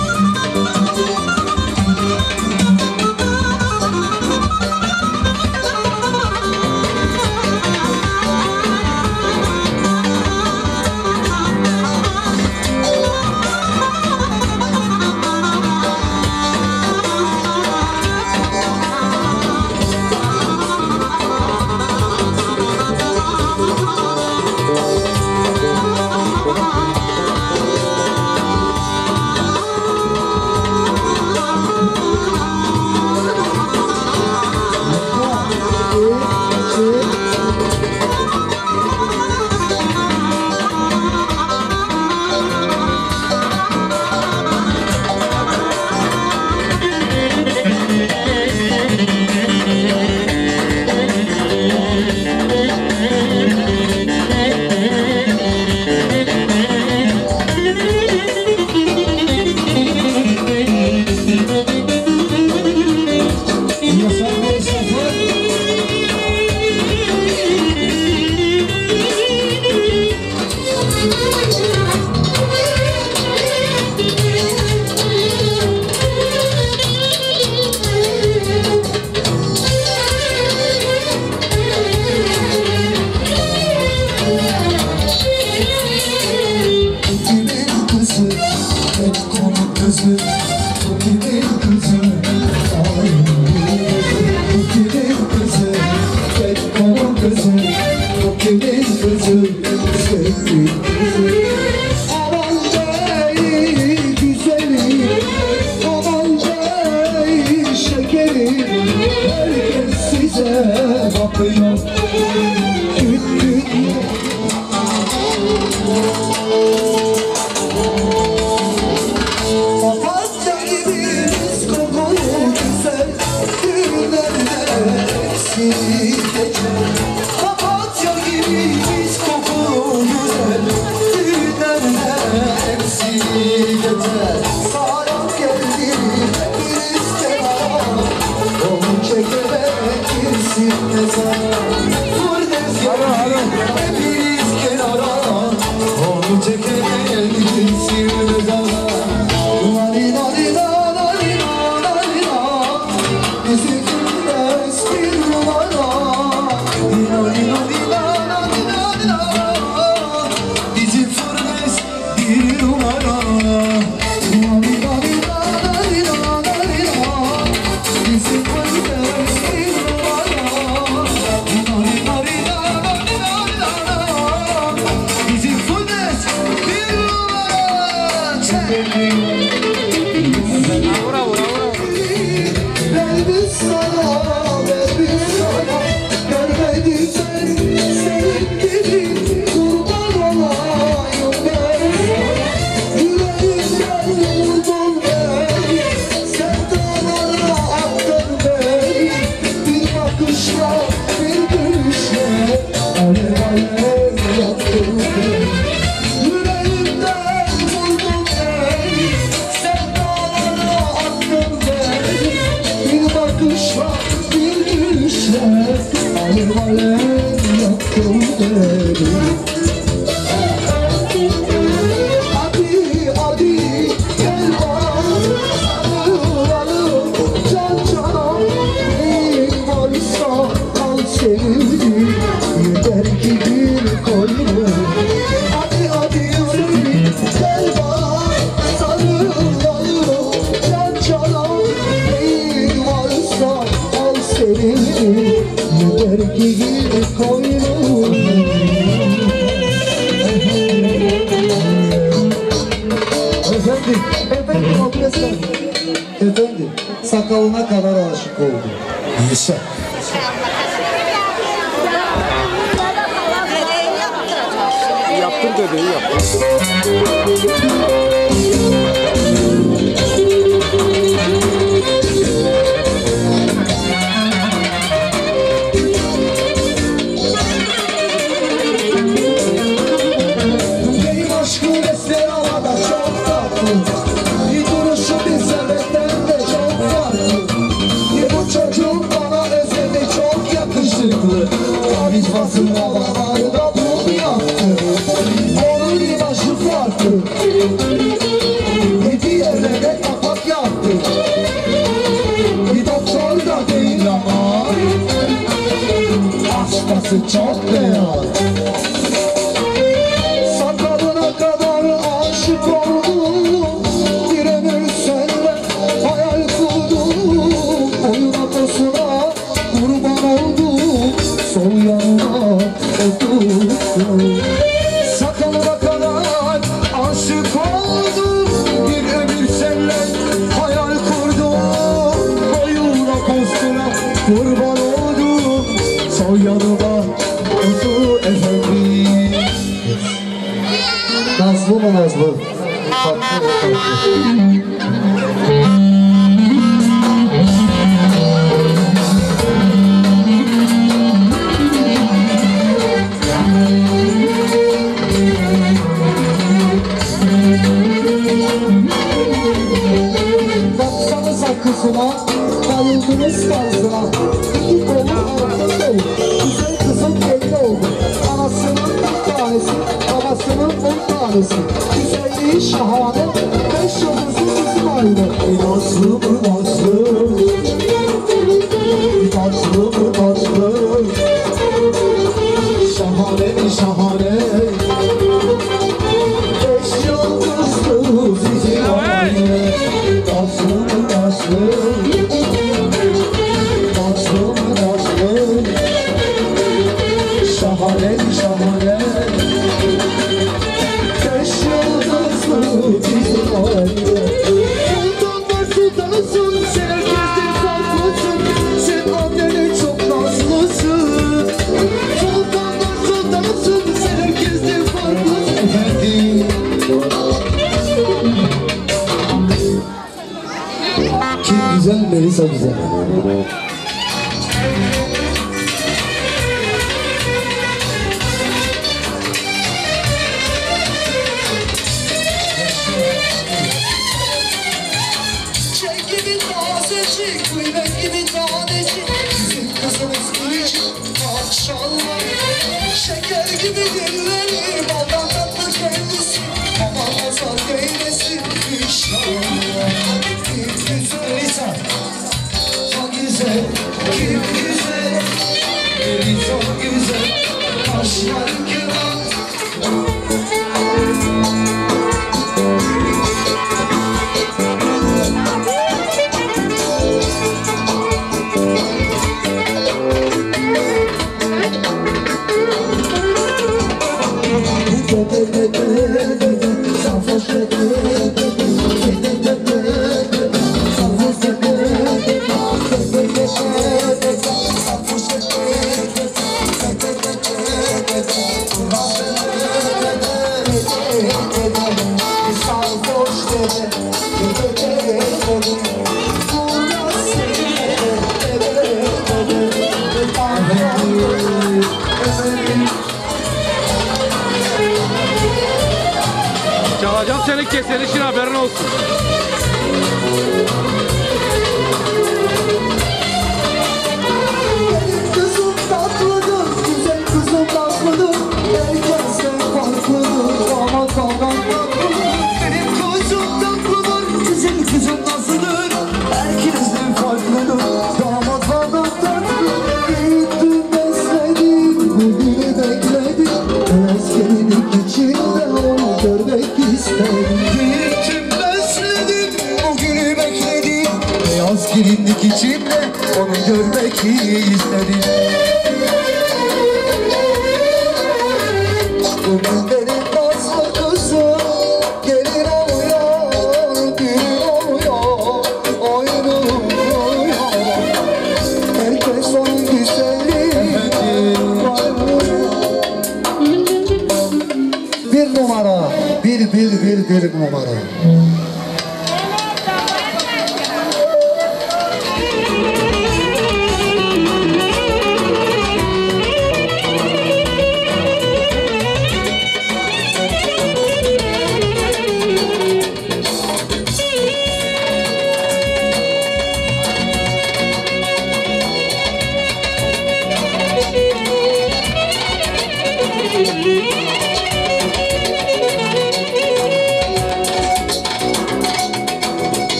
Papatya gibi biz kokulu güzel günlerde eksik geçer. Papatya gibi biz beni. Hadi hadi gel bana sarılalım can cana. Neyin varsa al seni, yeter ki bir koyun. Hadi hadi yürü gel bana sarılalım can cana. Neyin varsa al seni, yeter ki bir koyun. Efendim arkadaşlar, efendim sakalına kadar aşık oldum. Yaşa. Yaptır bebeği yaptır. Benim aşkım esmer havada çok tatlı. Bir duruşu bir sebepten de çok farklı. Bu çocuk bana özelde çok yakışıklı. Karizmasın havalarda bunu yaptı. Onun bir başı farklı. Bir yerine de kapak yaptı. Bir doktor da değil ama hastası çok beyaz. Sakalına kadar aşık oldum. Bir ömür seninle hayal kurdum. Oyuna tosuna kurban oldum. Sol yanına oturdum. Sakalına kadar aşık oldum. Bir ömür seninle hayal kurdum. Oyuna tosuna kurban oldum. Sol yanına otur efendim. Nazlı mı Nazlı? Tatlı mı tatlı? Baksanıza kızıma, bayıldınız tarzına. İki kolu arasında oldu. Güzel kızım belli oldu. Anasının bir tanesi, babasının 10 tanesi. Güzelliği şahane, 5 yıldızlı bizim aynı. Nazlı mı Nazlı? Nazlı mı Nazlı? Şahane mi şahane? 5 yıldızlı bizim aynı. Nazlı mı Nazlı? Nazlı mı Nazlı? Şahane mi şahane? 5 yıldızlı bizim aynı. Sultanlar sultanısın, sen herkesten farklısın. Sen annenin çok nazlısın. Sultanlar sultanısın, sen herkesten farklısın. Efendim. Kim güzel, Melisa güzel. Çek gibi tazecik, kıymet gibi tanecik. Bizim kızımız kıyıcık, maşallah. Şeker gibi dilleri, baldan tatlı kendisi. Aman nazar değmesin inşallah. Kim güzel ise, çok güzel. Kim güzel, biri çok güzel. Kaşlar kıran. Çalacağım senin kesilişin, haberin olsun. Kızım tatlıdır, güzel kızım tatlı. falan tatlı. Benim kuzum tatlıdır, güzel kızım nasıldır? Herkesten farklıdır, damat falan tatlı. Büyüttüm besledim, bugünü bekledim. Beyaz gelinlik içinde onu görmek istedim. Büyüttüm besledim, bugünü bekledim. Beyaz gelinlik içinde onu görmek istedim. Bugün benim nazlı kızım gelin oluyor, düğün oluyor, oyun oluyor. Herkes onun güzelliğine varıyor. Bir numara, bir numara.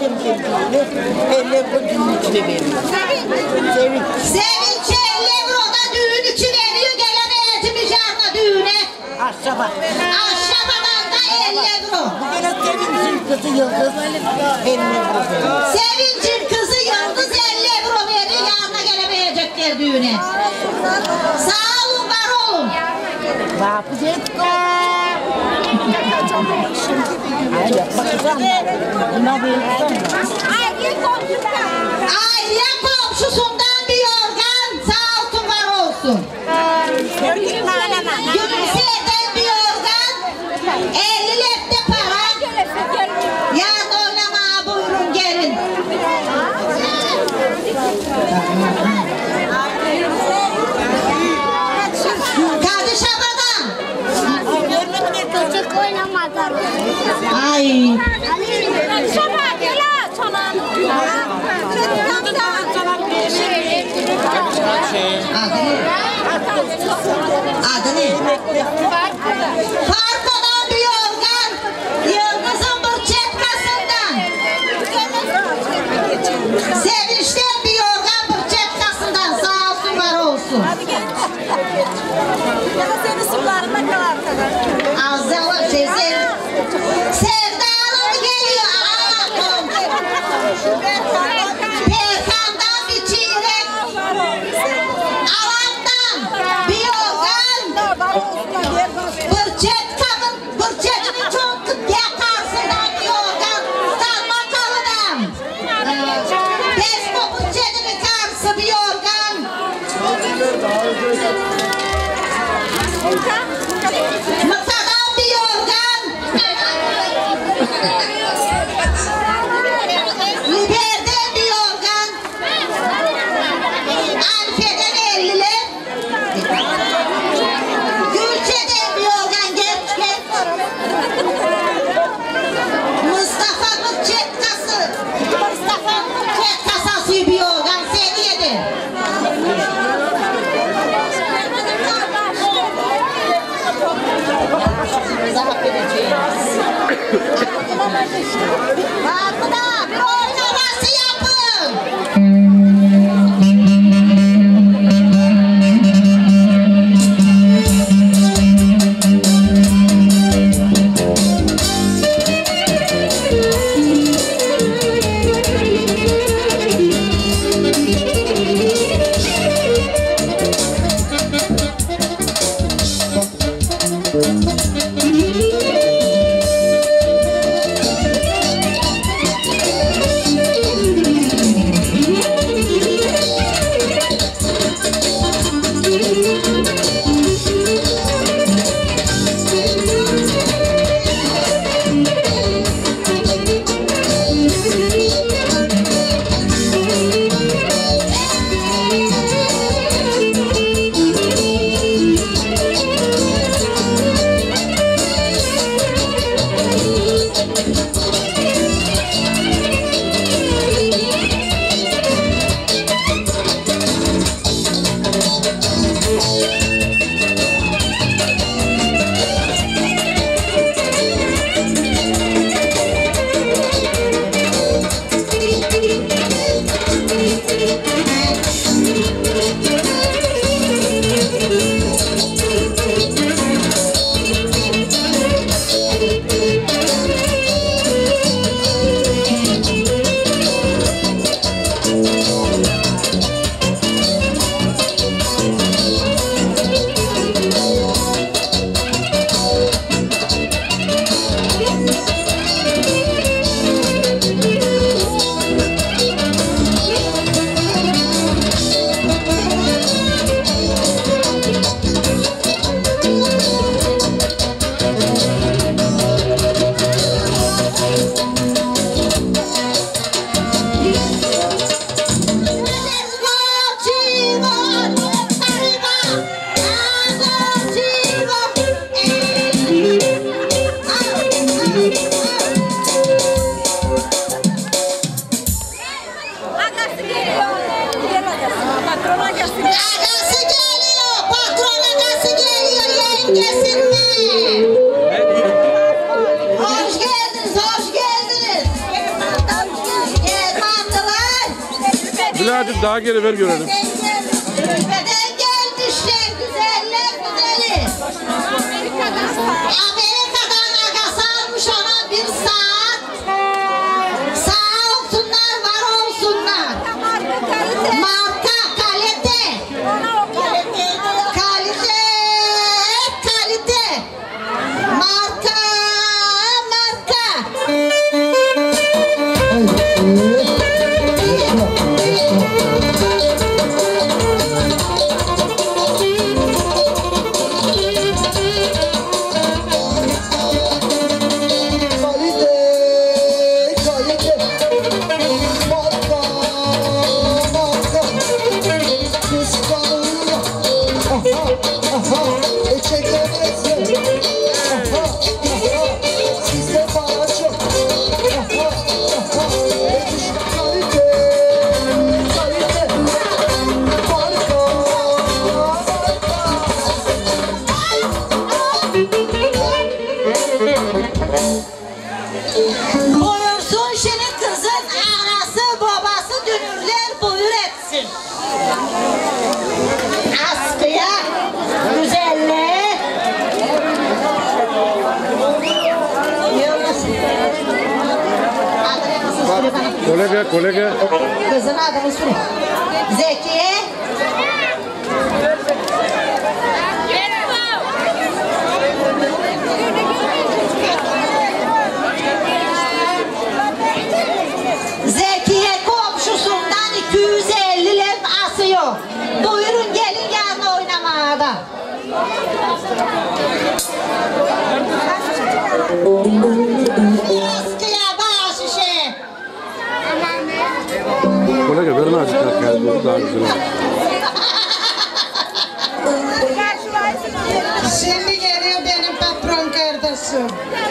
Sevinç'e 50 euroda düğün için veriyor. Gelen eğitimi canına düğüne. Aşağıdan da 50 euro. Sevinç'in kızı Yıldız 50 euro. Sevinç'in kızı Yıldız 50 euro veriyor. Yanına gelemeyecekler düğüne. Sağ olun, var olun. Aile komşusundan bir organ, sağ olsun, var olsun. Gülümseyden bir organ, 50 lepte para. Yarın oynamaya buyurun gelin. Kadı Şabadan. Çocuk oynamazlar. Ay. Adı ne? Farko'dan bir organ, Yıldız'ın bırçetkasından. Sevinç'ten bir organ bırçetkasından, sağ olsun, var olsun. Azzalı Sevdalı geliyor. Perkan'dan bir çeyrek. Alan'dan bir organ. Bırçetinin çok yakarsından bir organ. Salmakalı'dan. Pesmo bırçetinin karşısı bir organ. Mısır'dan bir organ. Lüber'den bir organ. Alfe'den 50'li. Gülçe'den bir organ gençler. Mustafa Bırçetkası. Mustafa Bırçetkasası bir organ. Seriye'den. Bakıda bir oynaması yapın. Hoş geldiniz, hoş geldiniz. hadi daha geri ver görelim. Ülkeden gelmişler güzeller güzeli. Amerika'dan agası almış ona bir saat. Sağ olsunlar, var olsunlar. Marka, kalite. Kalite, kalite. Marka, marka. Buyursun şimdi kızın anası babası dünürler buyur etsin. Askıya güzelle. Kolega. Kızın adını söyle. Zekiye. Zekiye komşusundan 250 lev asıyor. Buyurun gelin yarın oynamaya da. Askıya bağ şişe. Kolega verin azıcık geldi daha güzel olur. Şimdi geliyor benim patron kardeşim.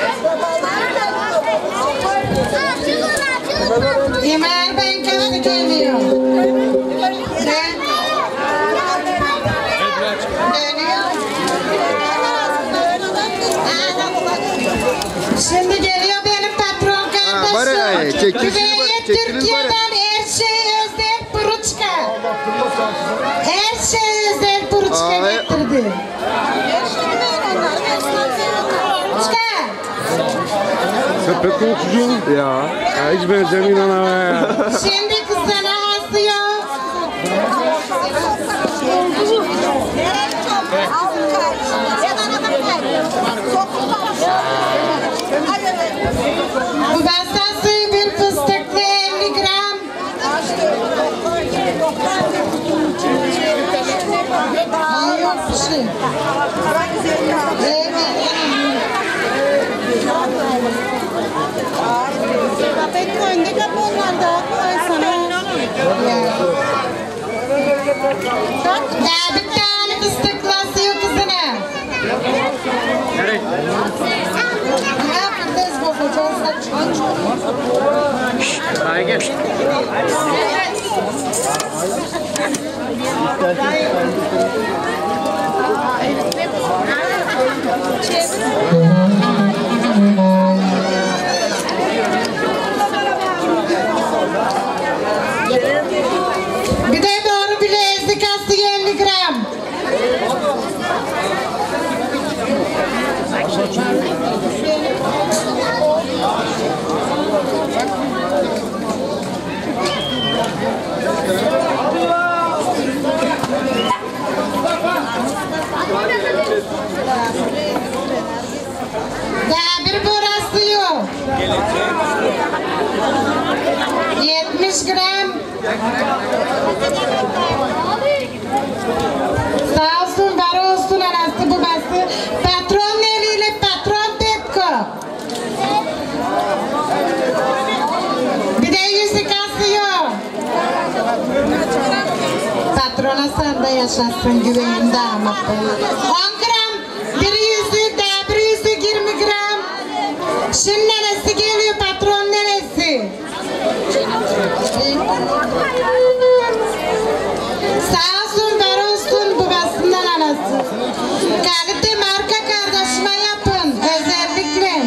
İmer Bankası geliyor. Ne? Geliyor. Şimdi geliyor benim patron kardeşim. Güveyet Türkiye'den her şey özel Buruçka. Her şey özel Buruçka getirdi. Sen pek korkucusun ya. Hiç benzemiyor ana ya. Şimdi kızına asıyor. Bu basası bir fıstıklı 50 gram. Yok bir şey. Pek önde kapanlarda sana. Ya bir tane fıstıklı asıyor kızına. Ya kız bozacağız. Hayır gel. Bir de doğru bilezik astı 50 gram. Daha bir burası yok. 70 gram. Sağ olsun, var olsun anası babası. Patron eliyle patron Petko. Bir de yüzük asıyor. Patrona sen de yaşasın güveyinde ama. 10 gram bir yüzük, daha bir yüzük 20 gram. Şimdi neresi geliyor patron neresi? Sağ olsun, var olsun babasından anası. Kalite marka kardeşime yapın özellikle.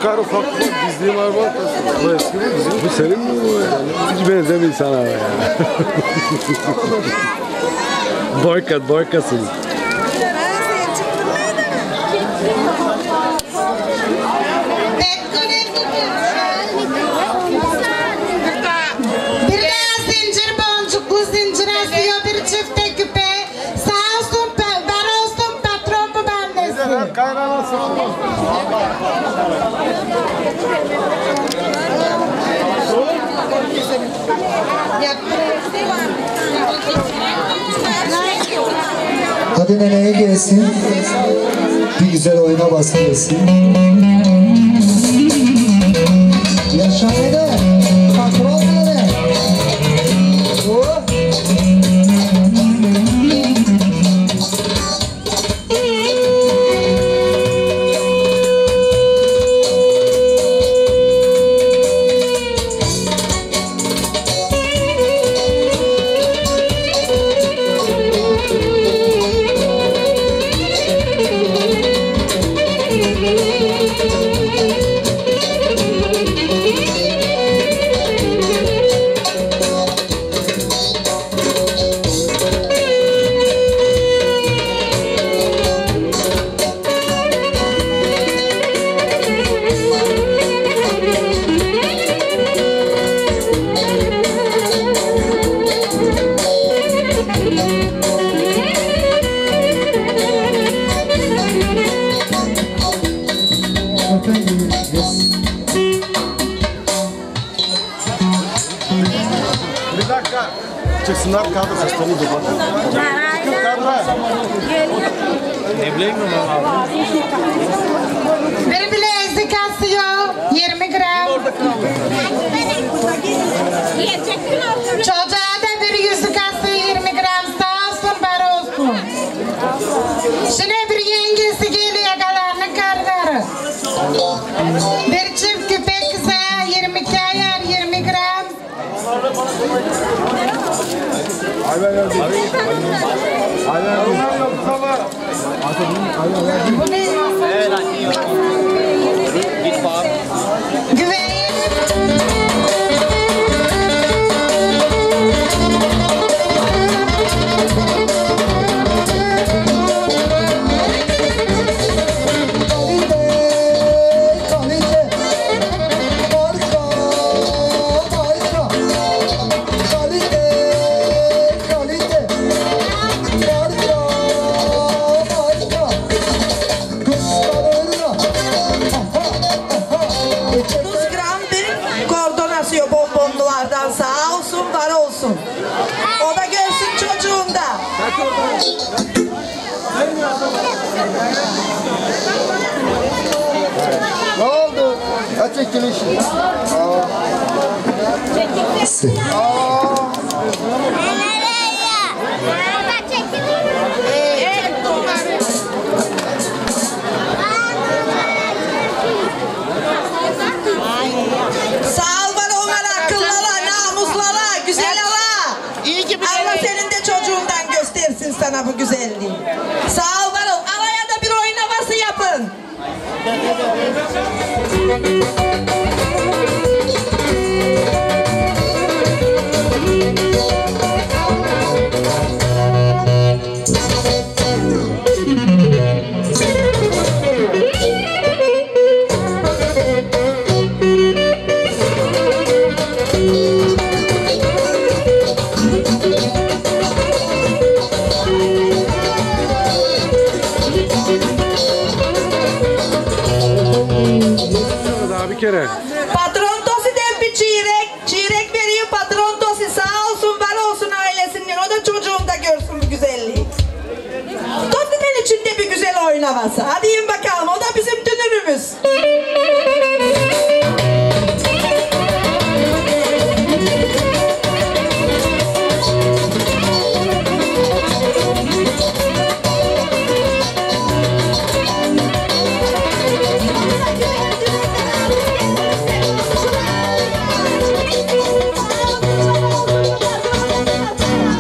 çıkar ufak gizliğim var bak. Bu eski mi bizim? Bu senin mi bu yani? Hiç benzemiyor sana ya. Boykasın. Zincir boncuklu zincir asıyor bir çifte küpe. Sağ olsun ben olsun patron bu bendesi. Kaynanası. Hadi neneye gelsin. Bir güzel oyuna basın gelsin. Yaşa nene. Patron nene. Oh. Bir dakika. Çıksınlar kadro seslerini dur bak. Ne bileyim mi abi? Bir bilezik asıyor 20 gram. Çocuğa da bir yüzük asıyor 20 gram. Sağ olsun var olsun. Şimdi bir yengesi geliyor yakalarını karları. Bir çift küpe kısa 22 ayar 20 gram. Bu ne? Güveyin. Bonbonlulardan sağ olsun var olsun. O da görsün çocuğunda. Ne oldu? Kaç çekilişin? Sağ ol var onlara, akıllara, namuslara, güzel ala. İyi gibi. Allah senin de çocuğundan göstersin sana bu güzelliği. Sağ ol var ol. Alaya da bir oynaması yapın. Bir kere. Patron Tosi'den bir çeyrek veriyor patron Tosi. Sağ olsun var olsun ailesinden. O da çocuğum da görsün bu güzelliği. Tosi'nin içinde bir güzel oynaması. Hadi in bakalım, o da bizim dünürümüz.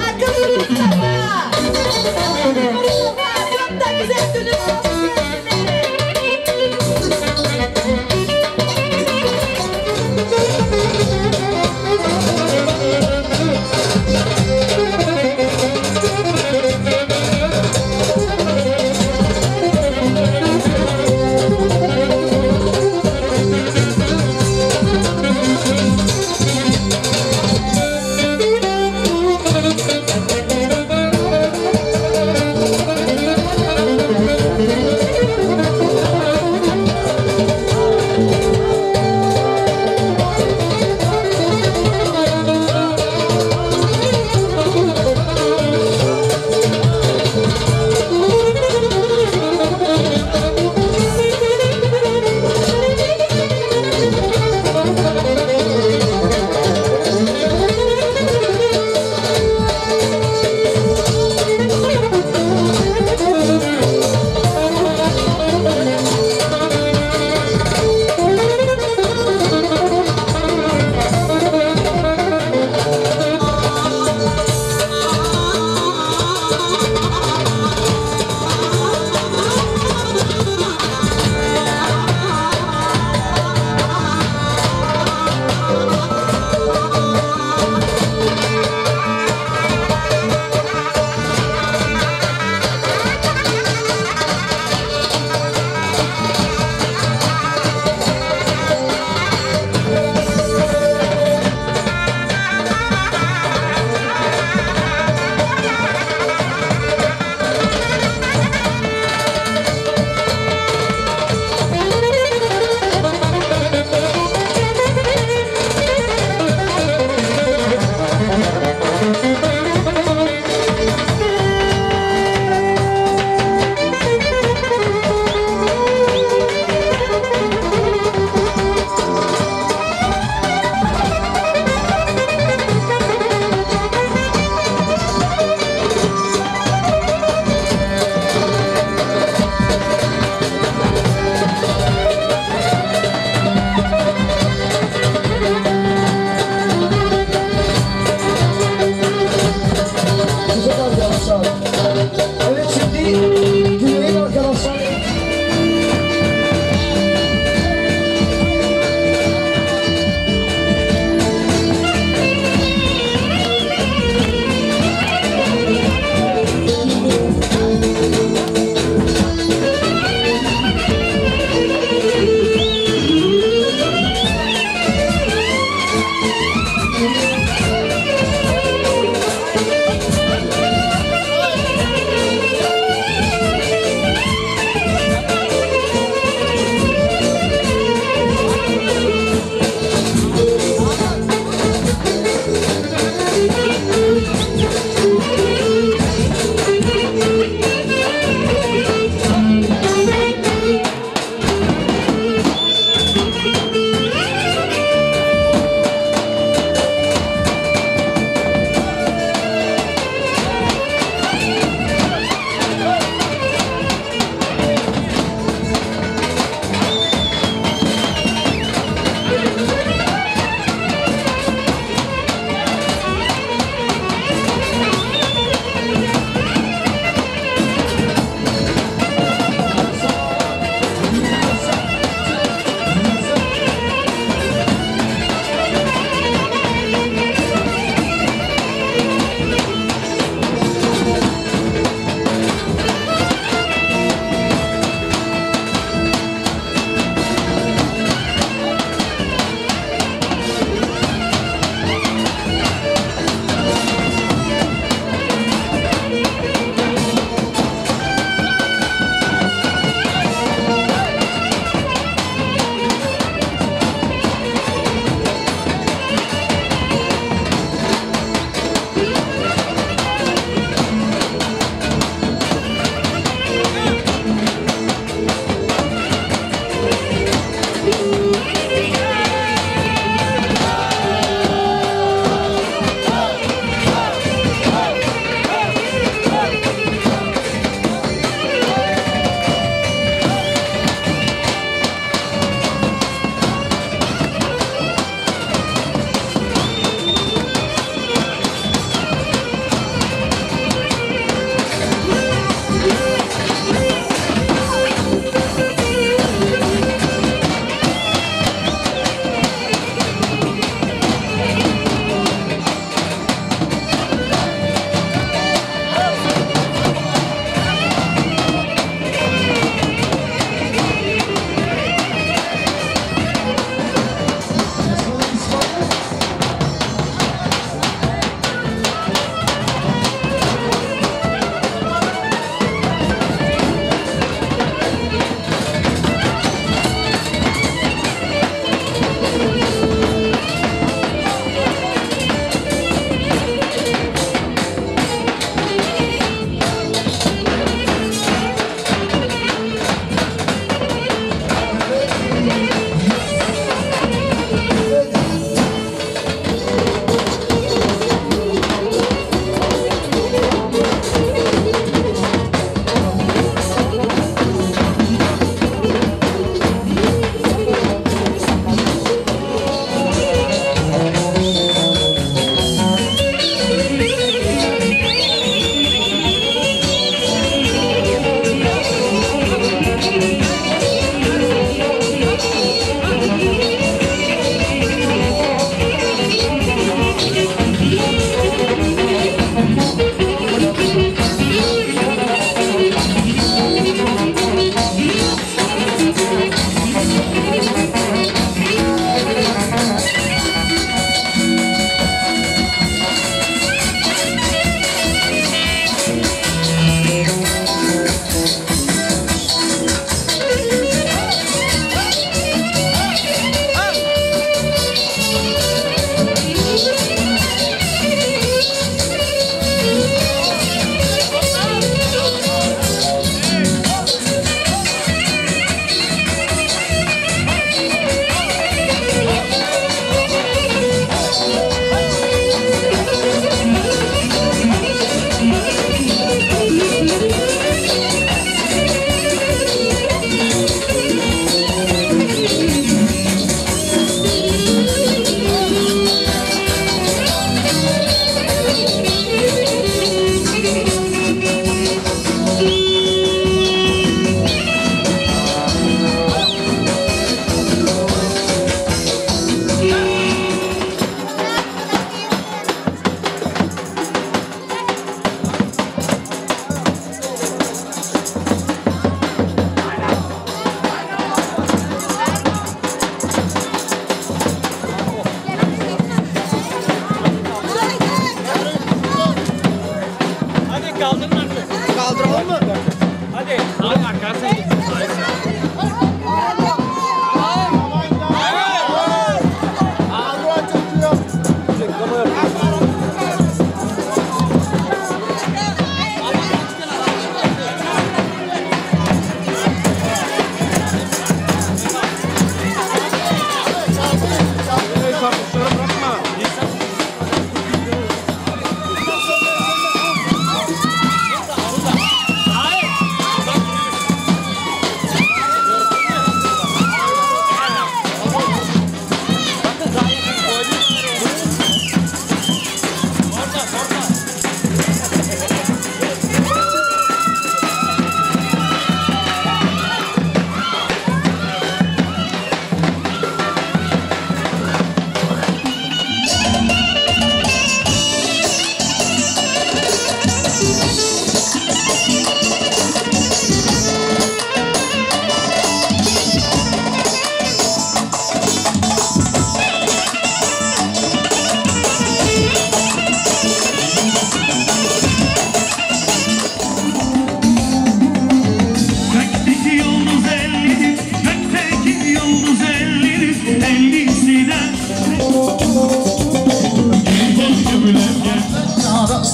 Çok da güzel dönüyor.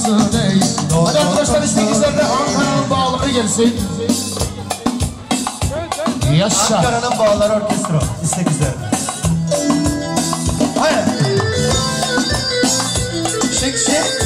bağladı değil. Hadi arkadaşlar istekizlerde Ankara'nın bağları gelsin. Yaşa. Ankara'nın Bağları Orkestra. İstekizler. Hayır. Şık şık.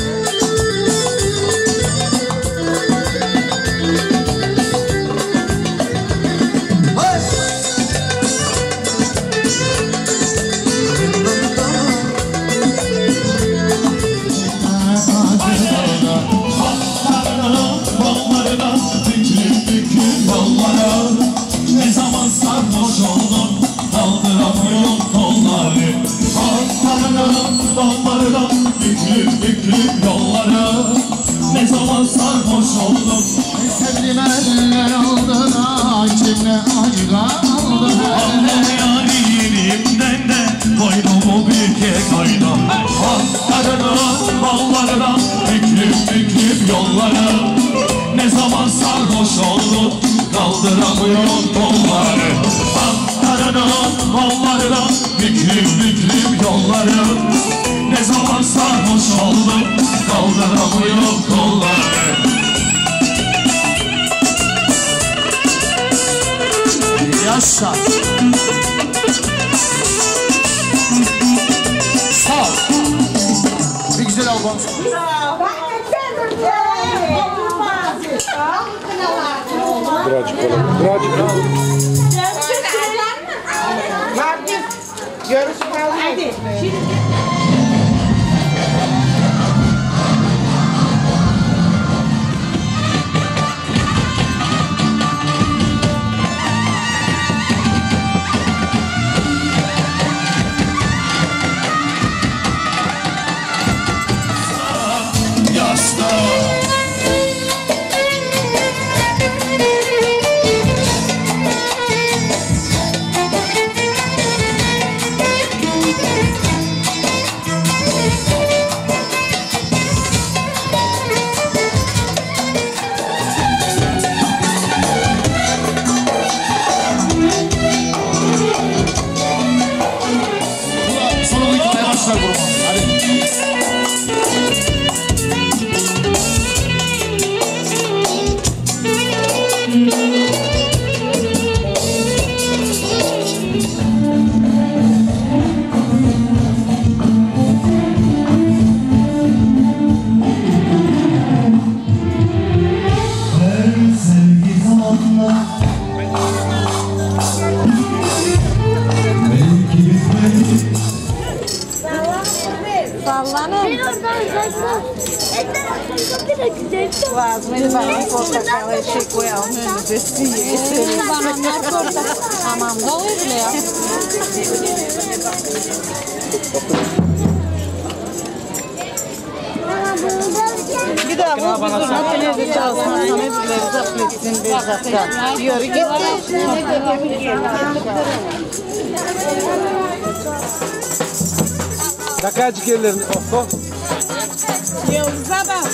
Ne zaman sarhoş oldum sevdiğim eller aldığına içimde acı kaldı. Yarimden de boynumu bir kez oyna. Ankara'nın bağlarına büklüm yolları. Ne zaman sarhoş oldum kaldıramıyorum kolları. Ankara'nın bağlarına büklüm yolları. Ne zaman sarhoş oldum kaldıramıyorum kolları. Yaşa. Sağ ol. Bir güzel albüm. Birazcık olalım. Birazcık olalım. Görüşürüz. Hadi. Tamam da öyle ya. Bir daha bu huzuruna televizyon çalsın. Sana birileri zapt etsin bir zapta. Yürü gitti. Takacık ellerini. Oh. Yıldız'a bak.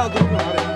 durun hadi.